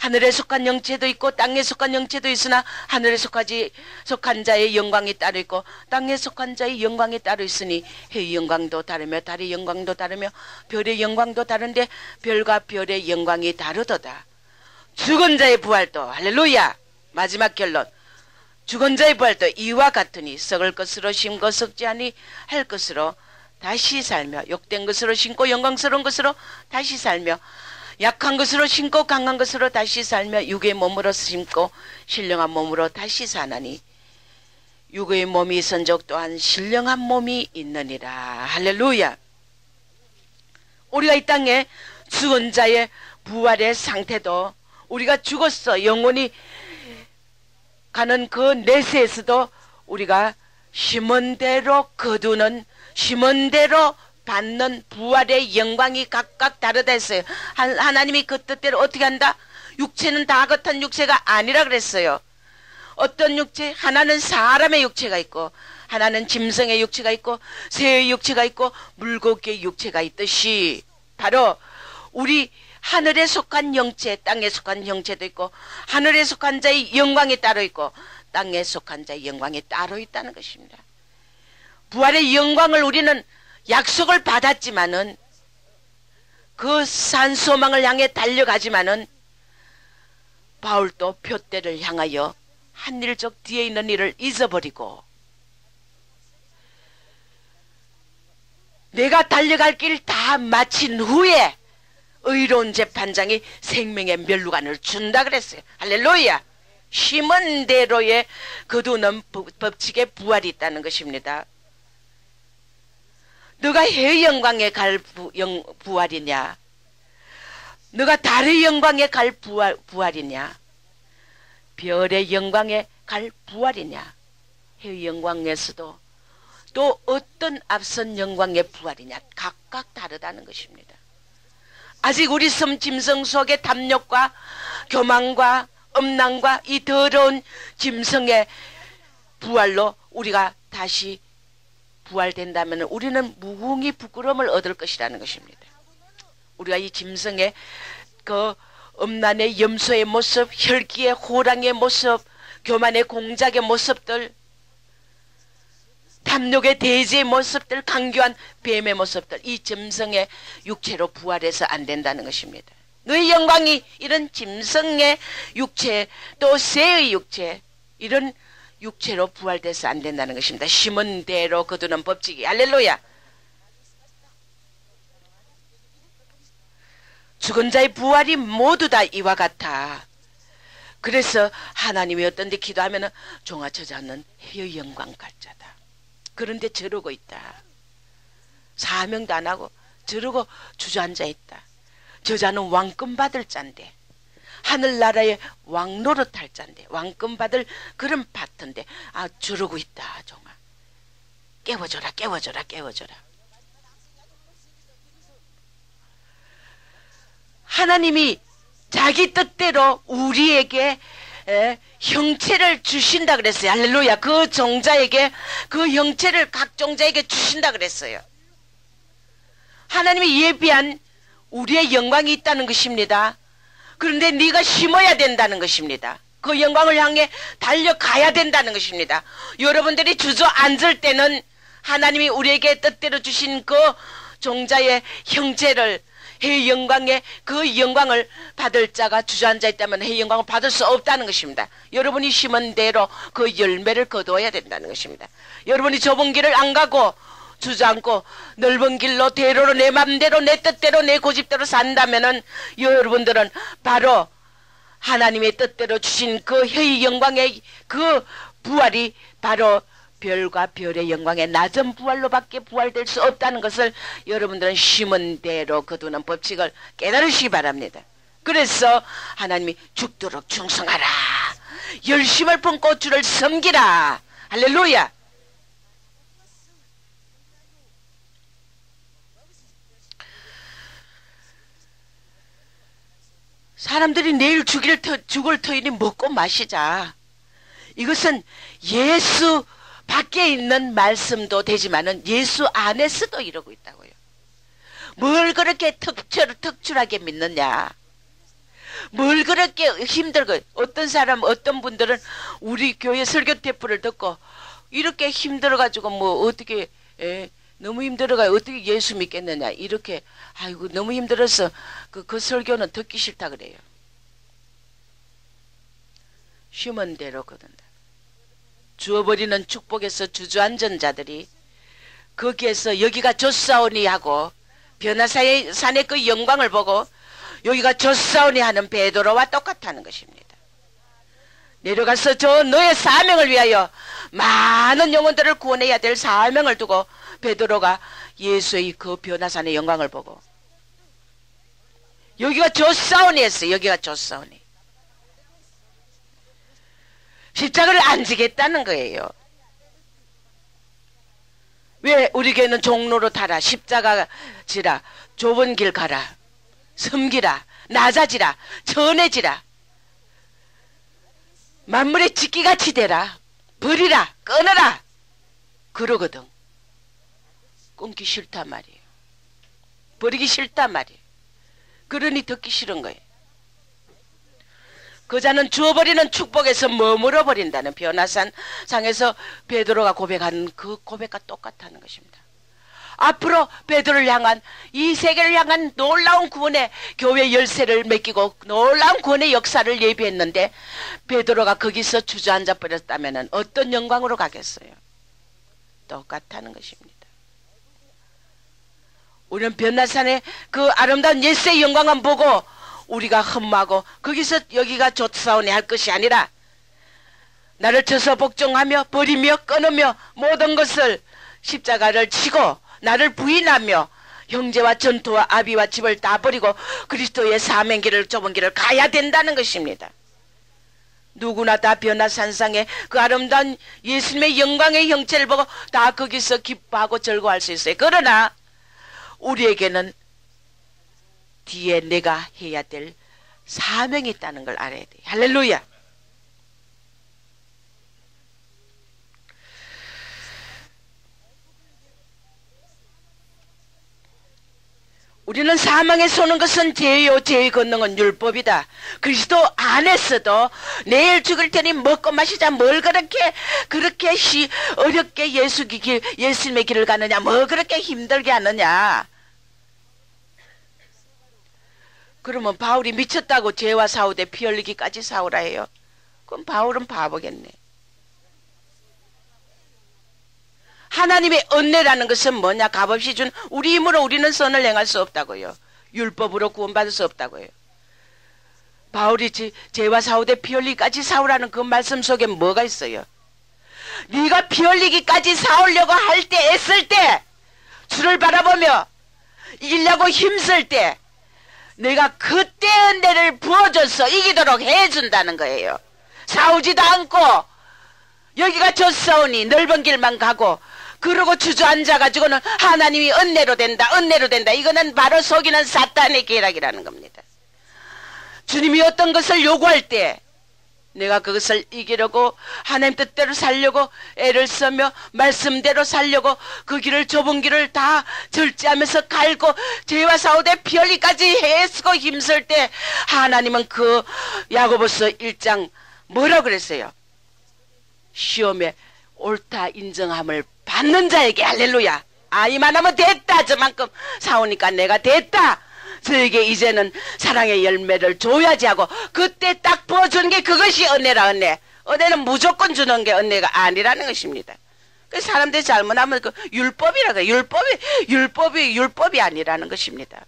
하늘에 속한 영체도 있고 땅에 속한 영체도 있으나 하늘에 속한 자의 영광이 따로 있고 땅에 속한 자의 영광이 따로 있으니 해의 영광도 다르며 달의 영광도 다르며 별의 영광도 다른데 별과 별의 영광이 다르도다. 죽은 자의 부활도 할렐루야. 마지막 결론. 죽은 자의 부활도 이와 같으니 썩을 것으로 심고 썩지 아니할 것으로 다시 살며 욕된 것으로 심고 영광스러운 것으로 다시 살며 약한 것으로 심고 강한 것으로 다시 살며 육의 몸으로 심고 신령한 몸으로 다시 사나니 육의 몸이 있은즉 또한 신령한 몸이 있느니라. 할렐루야. 우리가 이 땅에 죽은 자의 부활의 상태도 우리가 죽었어 영원히 가는 그 내세에서도 우리가 심은 대로 거두는 심은 대로 받는 부활의 영광이 각각 다르다 했어요. 하나님이 그 뜻대로 어떻게 한다? 육체는 다 같은 육체가 아니라 그랬어요. 어떤 육체? 하나는 사람의 육체가 있고 하나는 짐승의 육체가 있고 새의 육체가 있고 물고기의 육체가 있듯이 바로 우리 하늘에 속한 영체, 땅에 속한 형체도 있고 하늘에 속한 자의 영광이 따로 있고 땅에 속한 자의 영광이 따로 있다는 것입니다. 부활의 영광을 우리는 약속을 받았지만은 그 산소망을 향해 달려가지만은 바울도 표대를 향하여 한 일적 뒤에 있는 일을 잊어버리고 내가 달려갈 길 다 마친 후에 의로운 재판장이 생명의 멸류관을 준다 그랬어요. 할렐루야. 심은 대로의 거두는 법칙의 부활이 있다는 것입니다. 너가 해의 영광에 갈 부활이냐? 너가 달의 영광에 갈 부활이냐? 별의 영광에 갈 부활이냐? 해의 영광에서도 또 어떤 앞선 영광의 부활이냐? 각각 다르다는 것입니다. 아직 우리 짐승 속의 탐욕과 교만과 음란과 이 더러운 짐승의 부활로 우리가 다시 부활된다면 우리는 무궁히 부끄러움을 얻을 것이라는 것입니다. 우리가 이 짐승의 그 음란의 염소의 모습, 혈기의 호랑이의 모습, 교만의 공작의 모습들, 탐욕의 돼지의 모습들, 강교한 뱀의 모습들, 이 짐승의 육체로 부활해서 안 된다는 것입니다. 너의 영광이 이런 짐승의 육체 또 새의 육체 이런 육체로 부활돼서 안 된다는 것입니다. 심은 대로 거두는 법칙이. 할렐루야. 죽은 자의 부활이 모두 다 이와 같아. 그래서 하나님이 어떤데 기도하면 종아 저자는 해의 영광 갈 자다. 그런데 저러고 있다. 사명도 안 하고 저러고 주저앉아 있다. 저자는 왕권 받을 자인데 하늘나라의 왕 노릇할 자인데 왕권 받을 그런 파트인데 아 저러고 있다. 종아 깨워줘라 깨워줘라 깨워줘라. 하나님이 자기 뜻대로 우리에게 형체를 주신다 그랬어요. 할렐루야. 그 종자에게 그 형체를 각 종자에게 주신다 그랬어요. 하나님이 예비한 우리의 영광이 있다는 것입니다. 그런데 네가 심어야 된다는 것입니다. 그 영광을 향해 달려가야 된다는 것입니다. 여러분들이 주저앉을 때는 하나님이 우리에게 뜻대로 주신 그 종자의 형체를 해의 영광에 그 영광을 받을 자가 주저앉아 있다면 해의 영광을 받을 수 없다는 것입니다. 여러분이 심은 대로 그 열매를 거두어야 된다는 것입니다. 여러분이 좁은 길을 안 가고 주저앉고 넓은 길로 대로로 내 맘대로 내 뜻대로 내 고집대로 산다면은 여러분들은 바로 하나님의 뜻대로 주신 그 해의 영광의 그 부활이 바로 별과 별의 영광의 낮은 부활로밖에 부활될 수 없다는 것을 여러분들은 심은 대로 거두는 법칙을 깨달으시기 바랍니다. 그래서 하나님이 죽도록 충성하라. 열심을 품고 주를 섬기라. 할렐루야. 사람들이 내일 죽을 터이니 먹고 마시자. 이것은 예수 밖에 있는 말씀도 되지만은 예수 안에서도 이러고 있다고요. 뭘 그렇게 특출하게 믿느냐. 뭘 그렇게 힘들고, 어떤 사람, 어떤 분들은 우리 교회 설교 테이프를 듣고 이렇게 힘들어가지고 뭐 어떻게, 너무 힘들어가 어떻게 예수 믿겠느냐 이렇게, 아이고 너무 힘들어서 그 설교는 듣기 싫다 그래요. 쉬면 대로 거든다. 주어버리는 축복에서 주저앉은 자들이 거기에서 여기가 좋사오니 하고 변화산의 그 영광을 보고 여기가 좋사오니 하는 베드로와 똑같다는 것입니다. 내려가서 저 너의 사명을 위하여 많은 영혼들을 구원해야 될 사명을 두고 베드로가 예수의 그 변화산의 영광을 보고 여기가 좋사오니 했어요. 여기가 좋사오니. 십자가를 안 지겠다는 거예요. 왜 우리 교회는 종로로 타라, 십자가 지라, 좁은 길 가라, 섬기라, 낮아지라, 전해지라, 만물의 직기같이 되라, 버리라, 끊어라 그러거든. 끊기 싫단 말이에요. 버리기 싫단 말이에요. 그러니 듣기 싫은 거예요. 그자는 주어버리는 축복에서 머물러 버린다는 변화산 상에서 베드로가 고백한 그 고백과 똑같다는 것입니다. 앞으로 베드로를 향한, 이 세계를 향한 놀라운 구원의 교회 열쇠를 맡기고 놀라운 구원의 역사를 예비했는데 베드로가 거기서 주저앉아 버렸다면 어떤 영광으로 가겠어요? 똑같다는 것입니다. 우리는 변화산의 그 아름다운 예수의 영광을 보고 우리가 흠모하고 거기서 여기가 좋사오니 할 것이 아니라 나를 쳐서 복종하며 버리며 끊으며 모든 것을 십자가를 치고 나를 부인하며 형제와 전투와 아비와 집을 다 버리고 그리스도의 사명길을, 좁은 길을 가야 된다는 것입니다. 누구나 다 변화산상의 그 아름다운 예수님의 영광의 형체를 보고 다 거기서 기뻐하고 즐거워할 수 있어요. 그러나 우리에게는 뒤에 내가 해야 될 사명이 있다는 걸 알아야 돼. 할렐루야. 우리는 사망에 쏘는 것은 죄요, 죄의 권능은 율법이다. 그리스도 안에서도 내일 죽을 테니 먹고 마시자. 뭘 그렇게 어렵게 예수님의 길을 가느냐, 뭐 그렇게 힘들게 하느냐. 그러면 바울이 미쳤다고 죄와 사후대 피 흘리기까지 사오라 해요. 그럼 바울은 바보겠네. 하나님의 은혜라는 것은 뭐냐? 값없이 준 우리 힘으로 우리는 선을 행할 수 없다고요. 율법으로 구원받을 수 없다고요. 바울이 죄와 사후대 피 흘리기까지 사오라는 그 말씀 속에 뭐가 있어요? 네가 피 흘리기까지 사오려고 할 때, 애쓸 때, 주를 바라보며 이기려고 힘쓸 때 내가 그때 은혜를 부어줘서 이기도록 해준다는 거예요. 싸우지도 않고 여기가 좋사오니 넓은 길만 가고 그러고 주저앉아가지고는 하나님이 은혜로 된다, 은혜로 된다. 이거는 바로 속이는 사탄의 계략이라는 겁니다. 주님이 어떤 것을 요구할 때 내가 그것을 이기려고 하나님 뜻대로 살려고 애를 쓰며 말씀대로 살려고 그 길을, 좁은 길을 다 절제하면서 갈고 죄와 사후대 피 흘리기까지 애쓰고 힘쓸 때 하나님은 그 야고보서 1장 뭐라고 그랬어요? 시험에 옳다 인정함을 받는 자에게, 할렐루야, 이만하면 됐다, 저만큼 사오니까 내가 됐다, 저에게 이제는 사랑의 열매를 줘야지 하고 그때 딱 부어주는 게 그것이 은혜라. 은혜는 무조건 주는 게 은혜가 아니라는 것입니다. 그 사람들이 잘못하면 그 율법이라 그래. 율법이 아니라는 것입니다.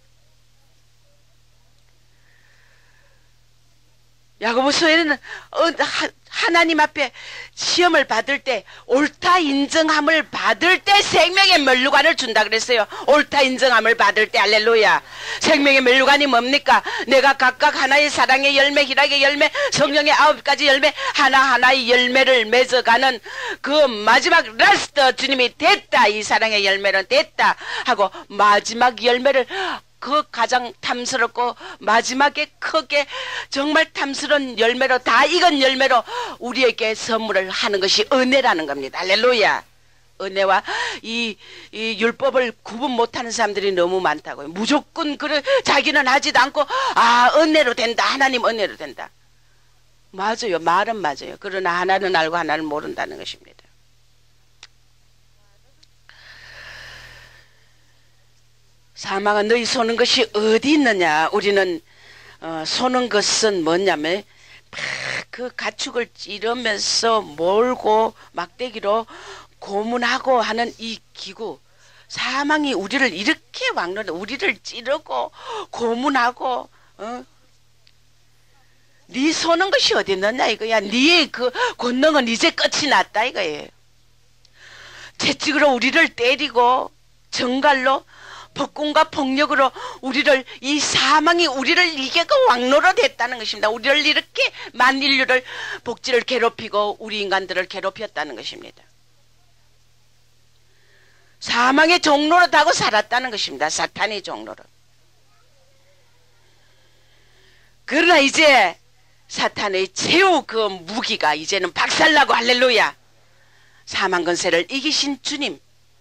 야고보서에는 하나님 앞에 시험을 받을 때, 옳다 인정함을 받을 때 생명의 면류관을 준다 그랬어요. 옳다 인정함을 받을 때, 할렐루야. 생명의 면류관이 뭡니까? 내가 각각 하나의 사랑의 열매, 희락의 열매, 성령의 9가지 열매, 하나하나의 열매를 맺어가는 그 마지막 라스트, 주님이 됐다, 이 사랑의 열매는 됐다 하고 마지막 열매를, 그 가장 탐스럽고 마지막에 크게 정말 탐스러운 열매로, 다 익은 열매로 우리에게 선물을 하는 것이 은혜라는 겁니다. 할렐루야. 은혜와 이 율법을 구분 못하는 사람들이 너무 많다고요. 무조건 그래 자기는 하지도 않고 은혜로 된다. 하나님 은혜로 된다. 맞아요. 말은 맞아요. 그러나 하나는 알고 하나는 모른다는 것입니다. 사망아 너희 소는 것이 어디 있느냐. 우리는 소는 것은 뭐냐면 그 가축을 찌르면서 몰고 막대기로 고문하고 하는 이 기구. 사망이 우리를 이렇게 왕노래 우리를 찌르고 고문하고 네 소는 것이 어디 있느냐 이거야. 네의 그 권능은 이제 끝이 났다 이거예요. 채찍으로 우리를 때리고 정갈로 법궁과 폭력으로 우리를 이 사망이 우리를 이게 그 왕노로 됐다는 것입니다. 우리를 이렇게 만인류를 복지를 괴롭히고 우리 인간들을 괴롭혔다는 것입니다. 사망의 종로로 타고 살았다는 것입니다. 사탄의 종로로. 그러나 이제 사탄의 최후 그 무기가 이제는 박살나고 할렐루야. 사망 권세를 이기신 주님.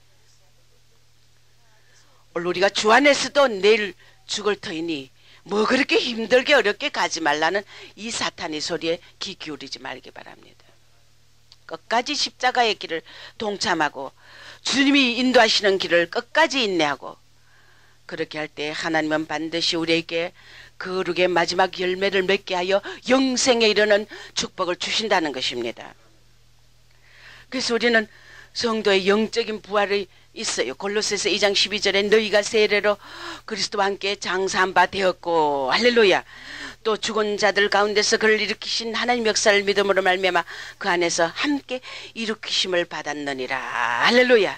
오늘 우리가 주 안에서도 내일 죽을 터이니 뭐 그렇게 힘들게 어렵게 가지 말라는 이 사탄의 소리에 귀 기울이지 말기 바랍니다. 끝까지 십자가의 길을 동참하고 주님이 인도하시는 길을 끝까지 인내하고 그렇게 할 때 하나님은 반드시 우리에게 거룩의 마지막 열매를 맺게 하여 영생에 이르는 축복을 주신다는 것입니다. 그래서 우리는 성도의 영적인 부활이 있어요. 골로새서 2장 12절에 너희가 세례로 그리스도와 함께 장사한 바 되었고 할렐루야. 또 죽은 자들 가운데서 그를 일으키신 하나님 역사를 믿음으로 말미암아 그 안에서 함께 일으키심을 받았느니라. 할렐루야.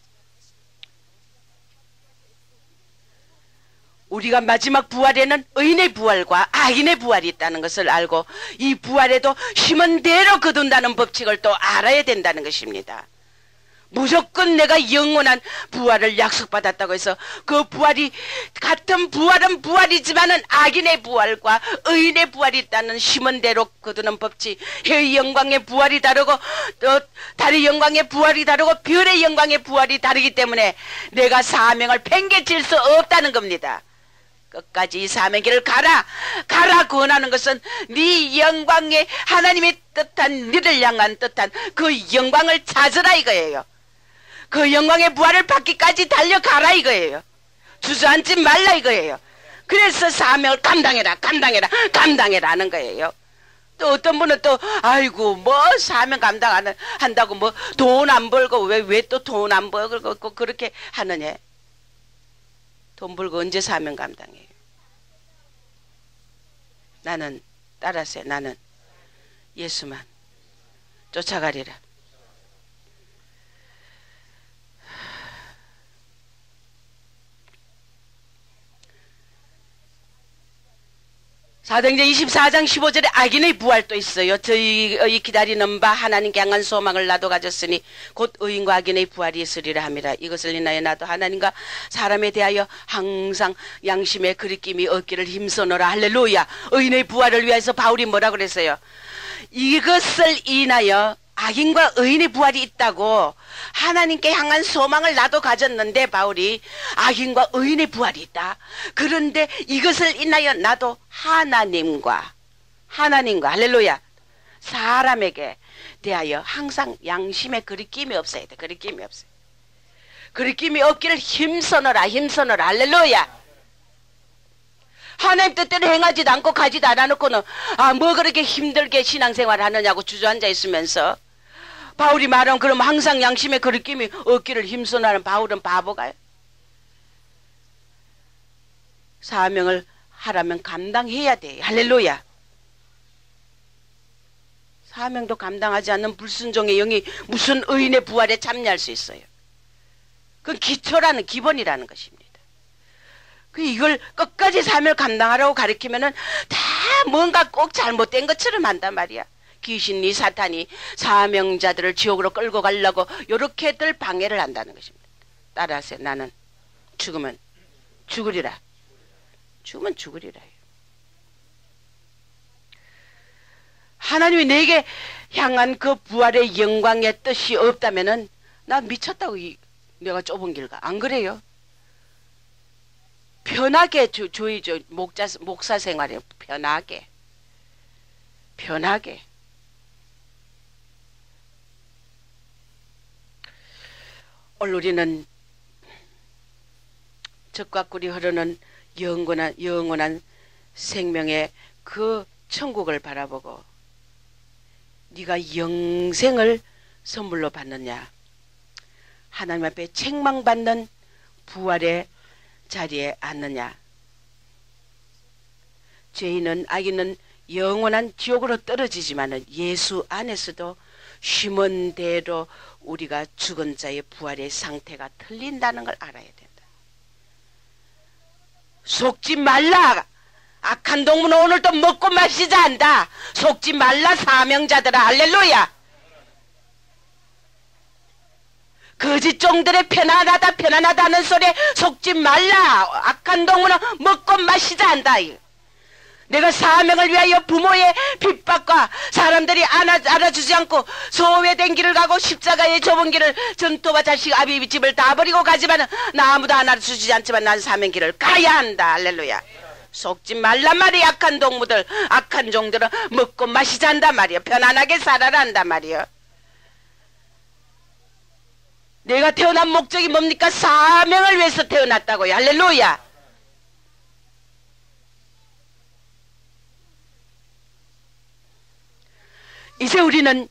우리가 마지막 부활에는 의인의 부활과 악인의 부활이 있다는 것을 알고 이 부활에도 심은 대로 거둔다는 법칙을 또 알아야 된다는 것입니다. 무조건 내가 영원한 부활을 약속받았다고 해서 그 부활이 같은 부활은 부활이지만은 악인의 부활과 의인의 부활이 있다는 심은 대로 거두는 법칙. 해의 영광의 부활이 다르고 또 달의 영광의 부활이 다르고 별의 영광의 부활이 다르기 때문에 내가 사명을 팽개칠 수 없다는 겁니다. 끝까지 이 사명의 길을 가라 권하는 것은 네 영광의 하나님의 뜻한 너를 향한 뜻한 그 영광을 찾으라 이거예요. 그 영광의 부활을 받기까지 달려가라 이거예요. 주저앉지 말라 이거예요. 그래서 사명을 감당해라 하는 거예요. 또 어떤 분은 또 아이고 뭐 사명 한다고 뭐 돈 안 벌고 왜 또 돈 안 벌고 그렇게 하느냐. 돈 벌고 언제 사명 감당해요. 나는 따라서 나는 예수만 쫓아가리라. 사도행전 24장 15절에 악인의 부활도 있어요. 저희 기다리는 바 하나님께 향한 소망을 나도 가졌으니 곧 의인과 악인의 부활이 있으리라 함이라. 이것을 인하여 나도 하나님과 사람에 대하여 항상 양심의 그리낌이 없기를 힘써노라. 할렐루야. 의인의 부활을 위해서 바울이 뭐라 그랬어요? 이것을 인하여 악인과 의인의 부활이 있다고 하나님께 향한 소망을 나도 가졌는데 바울이 악인과 의인의 부활이 있다. 그런데 이것을 인하여 나도 하나님과 할렐루야 사람에게 대하여 항상 양심의 그리낌이 없어야 돼. 그리낌이 없어요. 그리낌이 없기를 힘써너라 할렐루야. 하나님 뜻대로 행하지도 않고 가지도 않아놓고는 뭐 그렇게 힘들게 신앙생활 하느냐고 주저앉아 있으면서 바울이 말하면 그럼 항상 양심의 그리낌이 없기를 힘써나는 바울은 바보가요? 사명을 하라면 감당해야 돼. 할렐루야. 사명도 감당하지 않는 불순종의 영이 무슨 의인의 부활에 참여할 수 있어요. 그건 기초라는 기본이라는 것입니다. 이걸 끝까지 사명을 감당하라고 가르치면은 다 뭔가 꼭 잘못된 것처럼 한단 말이야. 귀신이 사탄이 사명자들을 지옥으로 끌고 가려고 요렇게들 방해를 한다는 것입니다. 따라서 나는 죽으면 죽으리라. 죽으면 죽으리라. 하나님이 내게 향한 그 부활의 영광의 뜻이 없다면은 나 미쳤다고 내가 좁은 길 가. 안 그래요? 편하게 저희 목사 생활에 편하게. 오늘 우리는 젖과 꿀이 흐르는 영원한 생명의 그 천국을 바라보고 네가 영생을 선물로 받느냐, 하나님 앞에 책망받는 부활의 자리에 앉느냐. 죄인은 악인은 영원한 지옥으로 떨어지지만은 예수 안에서도 심은 대로 우리가 죽은 자의 부활의 상태가 틀린다는 걸 알아야 된다. 속지 말라. 악한 동무는 오늘도 먹고 마시자 한다. 속지 말라 사명자들아. 할렐루야. 거짓 종들의 편안하다 하는 소리에 속지 말라. 악한 동무는 먹고 마시자 한다. 내가 사명을 위하여 부모의 핍박과 사람들이 알아주지 않고 소외된 길을 가고 십자가의 좁은 길을 전토와 자식 아비 집을 다 버리고 가지만 나 아무도 알아주지 않지만 난 사명 길을 가야 한다. 할렐루야. 속지 말란 말이야. 악한 동무들, 악한 종들은 먹고 마시자 한단 말이야. 편안하게 살아라 한단 말이야. 내가 태어난 목적이 뭡니까? 사명을 위해서 태어났다고요. 할렐루야. 이제 우리는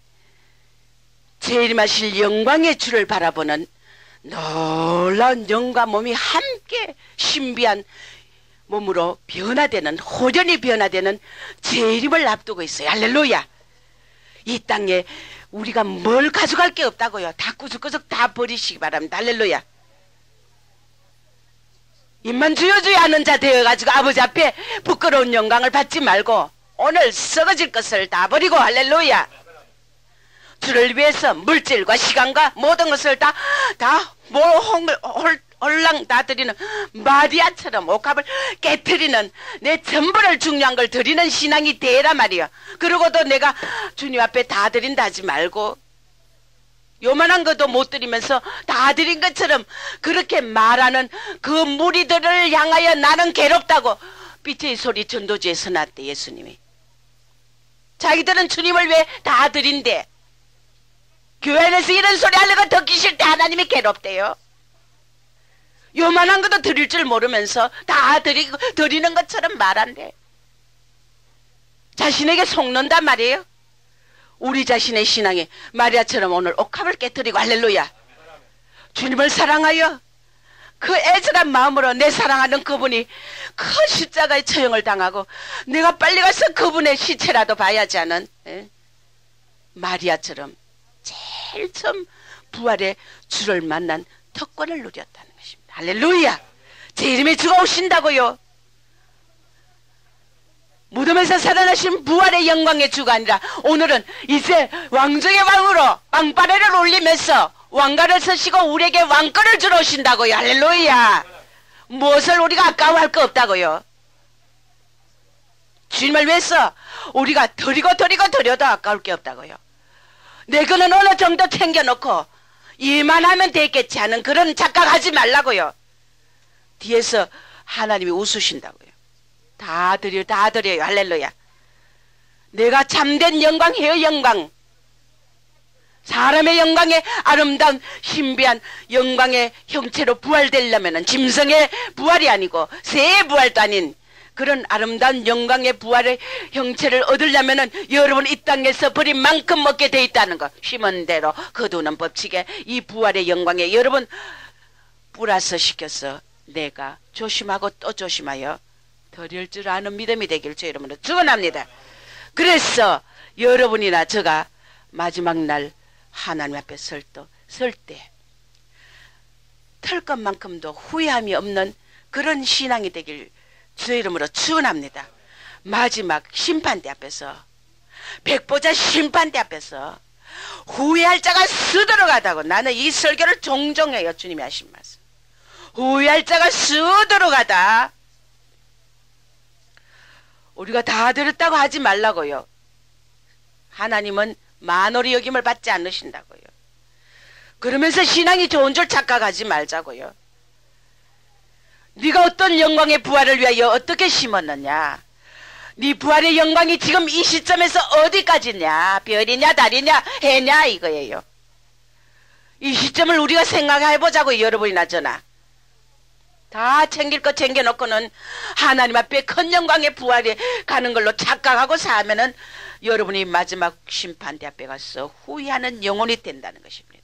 재림하실 영광의 주를 바라보는 놀라운 영과 몸이 함께 신비한 몸으로 변화되는, 호련히 변화되는 재림을 앞두고 있어요. 할렐루야. 이 땅에 우리가 뭘 가져갈 게 없다고요. 다 꾸적꾸적 다 버리시기 바랍니다. 할렐루야. 입만 주여주여 하는 자 되어가지고 아버지 앞에 부끄러운 영광을 받지 말고 오늘 썩어질 것을 다 버리고, 할렐루야, 주를 위해서 물질과 시간과 모든 것을 다 홀랑 다 드리는 마리아처럼 옥합을 깨트리는 내 전부를 중요한 걸 드리는 신앙이 되라 말이야. 그러고도 내가 주님 앞에 다 드린다 하지 말고 요만한 것도 못 드리면서 다 드린 것처럼 그렇게 말하는 그 무리들을 향하여 나는 괴롭다고 빛의 소리 전도지에서 났대. 예수님이 자기들은 주님을 왜 다 드린대. 교회 안에서 이런 소리 하려고 듣기 싫대. 하나님이 괴롭대요. 요만한 것도 드릴 줄 모르면서 다 드리는 것처럼 말한대. 자신에게 속는단 말이에요. 우리 자신의 신앙이 마리아처럼 오늘 옥합을 깨뜨리고, 할렐루야, 주님을 사랑하여 그 애절한 마음으로 내 사랑하는 그분이 큰 십자가의 처형을 당하고 내가 빨리 가서 그분의 시체라도 봐야지 하는 마리아처럼 제일 처음 부활의 주를 만난 특권을 누렸다는 것입니다. 할렐루야. 재림의 주가 오신다고요. 무덤에서 살아나신 부활의 영광의 주가 아니라 오늘은 이제 왕중의 왕으로 빵빠레를 올리면서 왕가를 서시고 우리에게 왕권을 주러 오신다고요. 할렐루야. 무엇을 우리가 아까워할 거 없다고요. 주님을 위해서 우리가 드려도 아까울 게 없다고요. 내 거는 어느 정도 챙겨놓고 일만 하면 되겠지 하는 그런 착각하지 말라고요. 뒤에서 하나님이 웃으신다고요. 다 드려요. 할렐루야. 내가 참된 영광이에요. 영광. 사람의 영광에 아름다운 신비한 영광의 형체로 부활되려면 짐승의 부활이 아니고 새의 부활도 아닌 그런 아름다운 영광의 부활의 형체를 얻으려면 여러분 이 땅에서 버린 만큼 먹게 돼 있다는 거. 심은 대로 거두는 법칙에 이 부활의 영광에 여러분 플러스 시켜서 내가 조심하고 또 조심하여 드릴 줄 아는 믿음이 되길 주 이름으로 축원합니다. 그래서 여러분이나 제가 마지막 날 하나님 앞에 설 때 털 것만큼도 후회함이 없는 그런 신앙이 되길 주 이름으로 축원합니다. 마지막 심판대 앞에서, 백보자 심판대 앞에서 후회할 자가 스들어가다고. 나는 이 설교를 종종 해요. 주님이 하신 말씀. 후회할 자가 스들어가다. 우리가 다 들었다고 하지 말라고요. 하나님은 만홀히 여김을 받지 않으신다고요. 그러면서 신앙이 좋은 줄 착각하지 말자고요. 네가 어떤 영광의 부활을 위하여 어떻게 심었느냐, 네 부활의 영광이 지금 이 시점에서 어디까지냐, 별이냐 달이냐 해냐 이거예요. 이 시점을 우리가 생각해보자고. 여러분이나 저나 다 챙길 거 챙겨놓고는 하나님 앞에 큰 영광의 부활에 가는 걸로 착각하고 사면은 여러분이 마지막 심판대 앞에 가서 후회하는 영혼이 된다는 것입니다.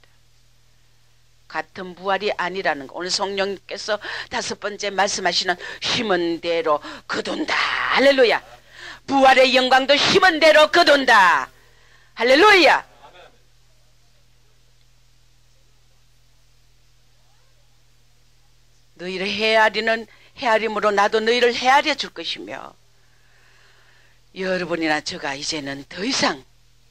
같은 부활이 아니라는 거. 오늘 성령께서 5번째 말씀하시는 심은 대로 거둔다. 할렐루야. 부활의 영광도 심은 대로 거둔다. 할렐루야. 너희를 헤아리는 헤아림으로 나도 너희를 헤아려 줄 것이며, 여러분이나 저가 이제는 더 이상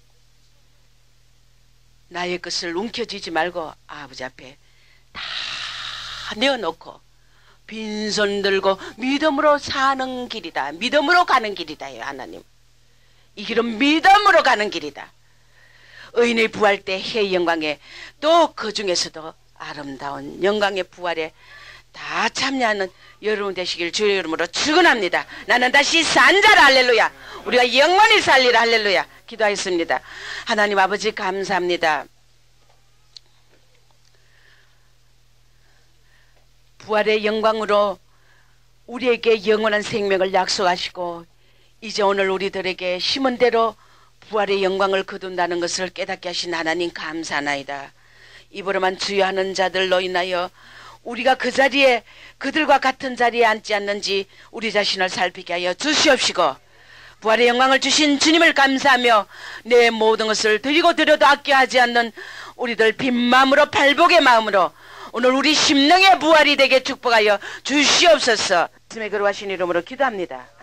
나의 것을 움켜쥐지 말고 아버지 앞에 다 내어놓고 빈손 들고 믿음으로 사는 길이다. 믿음으로 가는 길이다요. 하나님, 이 길은 믿음으로 가는 길이다. 의인의 부활 때 해 영광에, 또 그 중에서도 아름다운 영광의 부활에 다 참여하는 여러분 되시길 주의 이름으로 축원합니다. 나는 다시 산 자라. 할렐루야. 우리가 영원히 살리라. 할렐루야. 기도하겠습니다. 하나님 아버지 감사합니다. 부활의 영광으로 우리에게 영원한 생명을 약속하시고, 이제 오늘 우리들에게 심은 대로 부활의 영광을 거둔다는 것을 깨닫게 하신 하나님 감사하나이다. 입으로만 주여하는 자들로 인하여 우리가 그 자리에, 그들과 같은 자리에 앉지 않는지 우리 자신을 살피게 하여 주시옵시고, 부활의 영광을 주신 주님을 감사하며 내 모든 것을 드리고 드려도 아껴하지 않는 우리들 빈 마음으로 팔복의 마음으로 오늘 우리 심령의 부활이 되게 축복하여 주시옵소서. 말씀에 거룩하신 이름으로 기도합니다.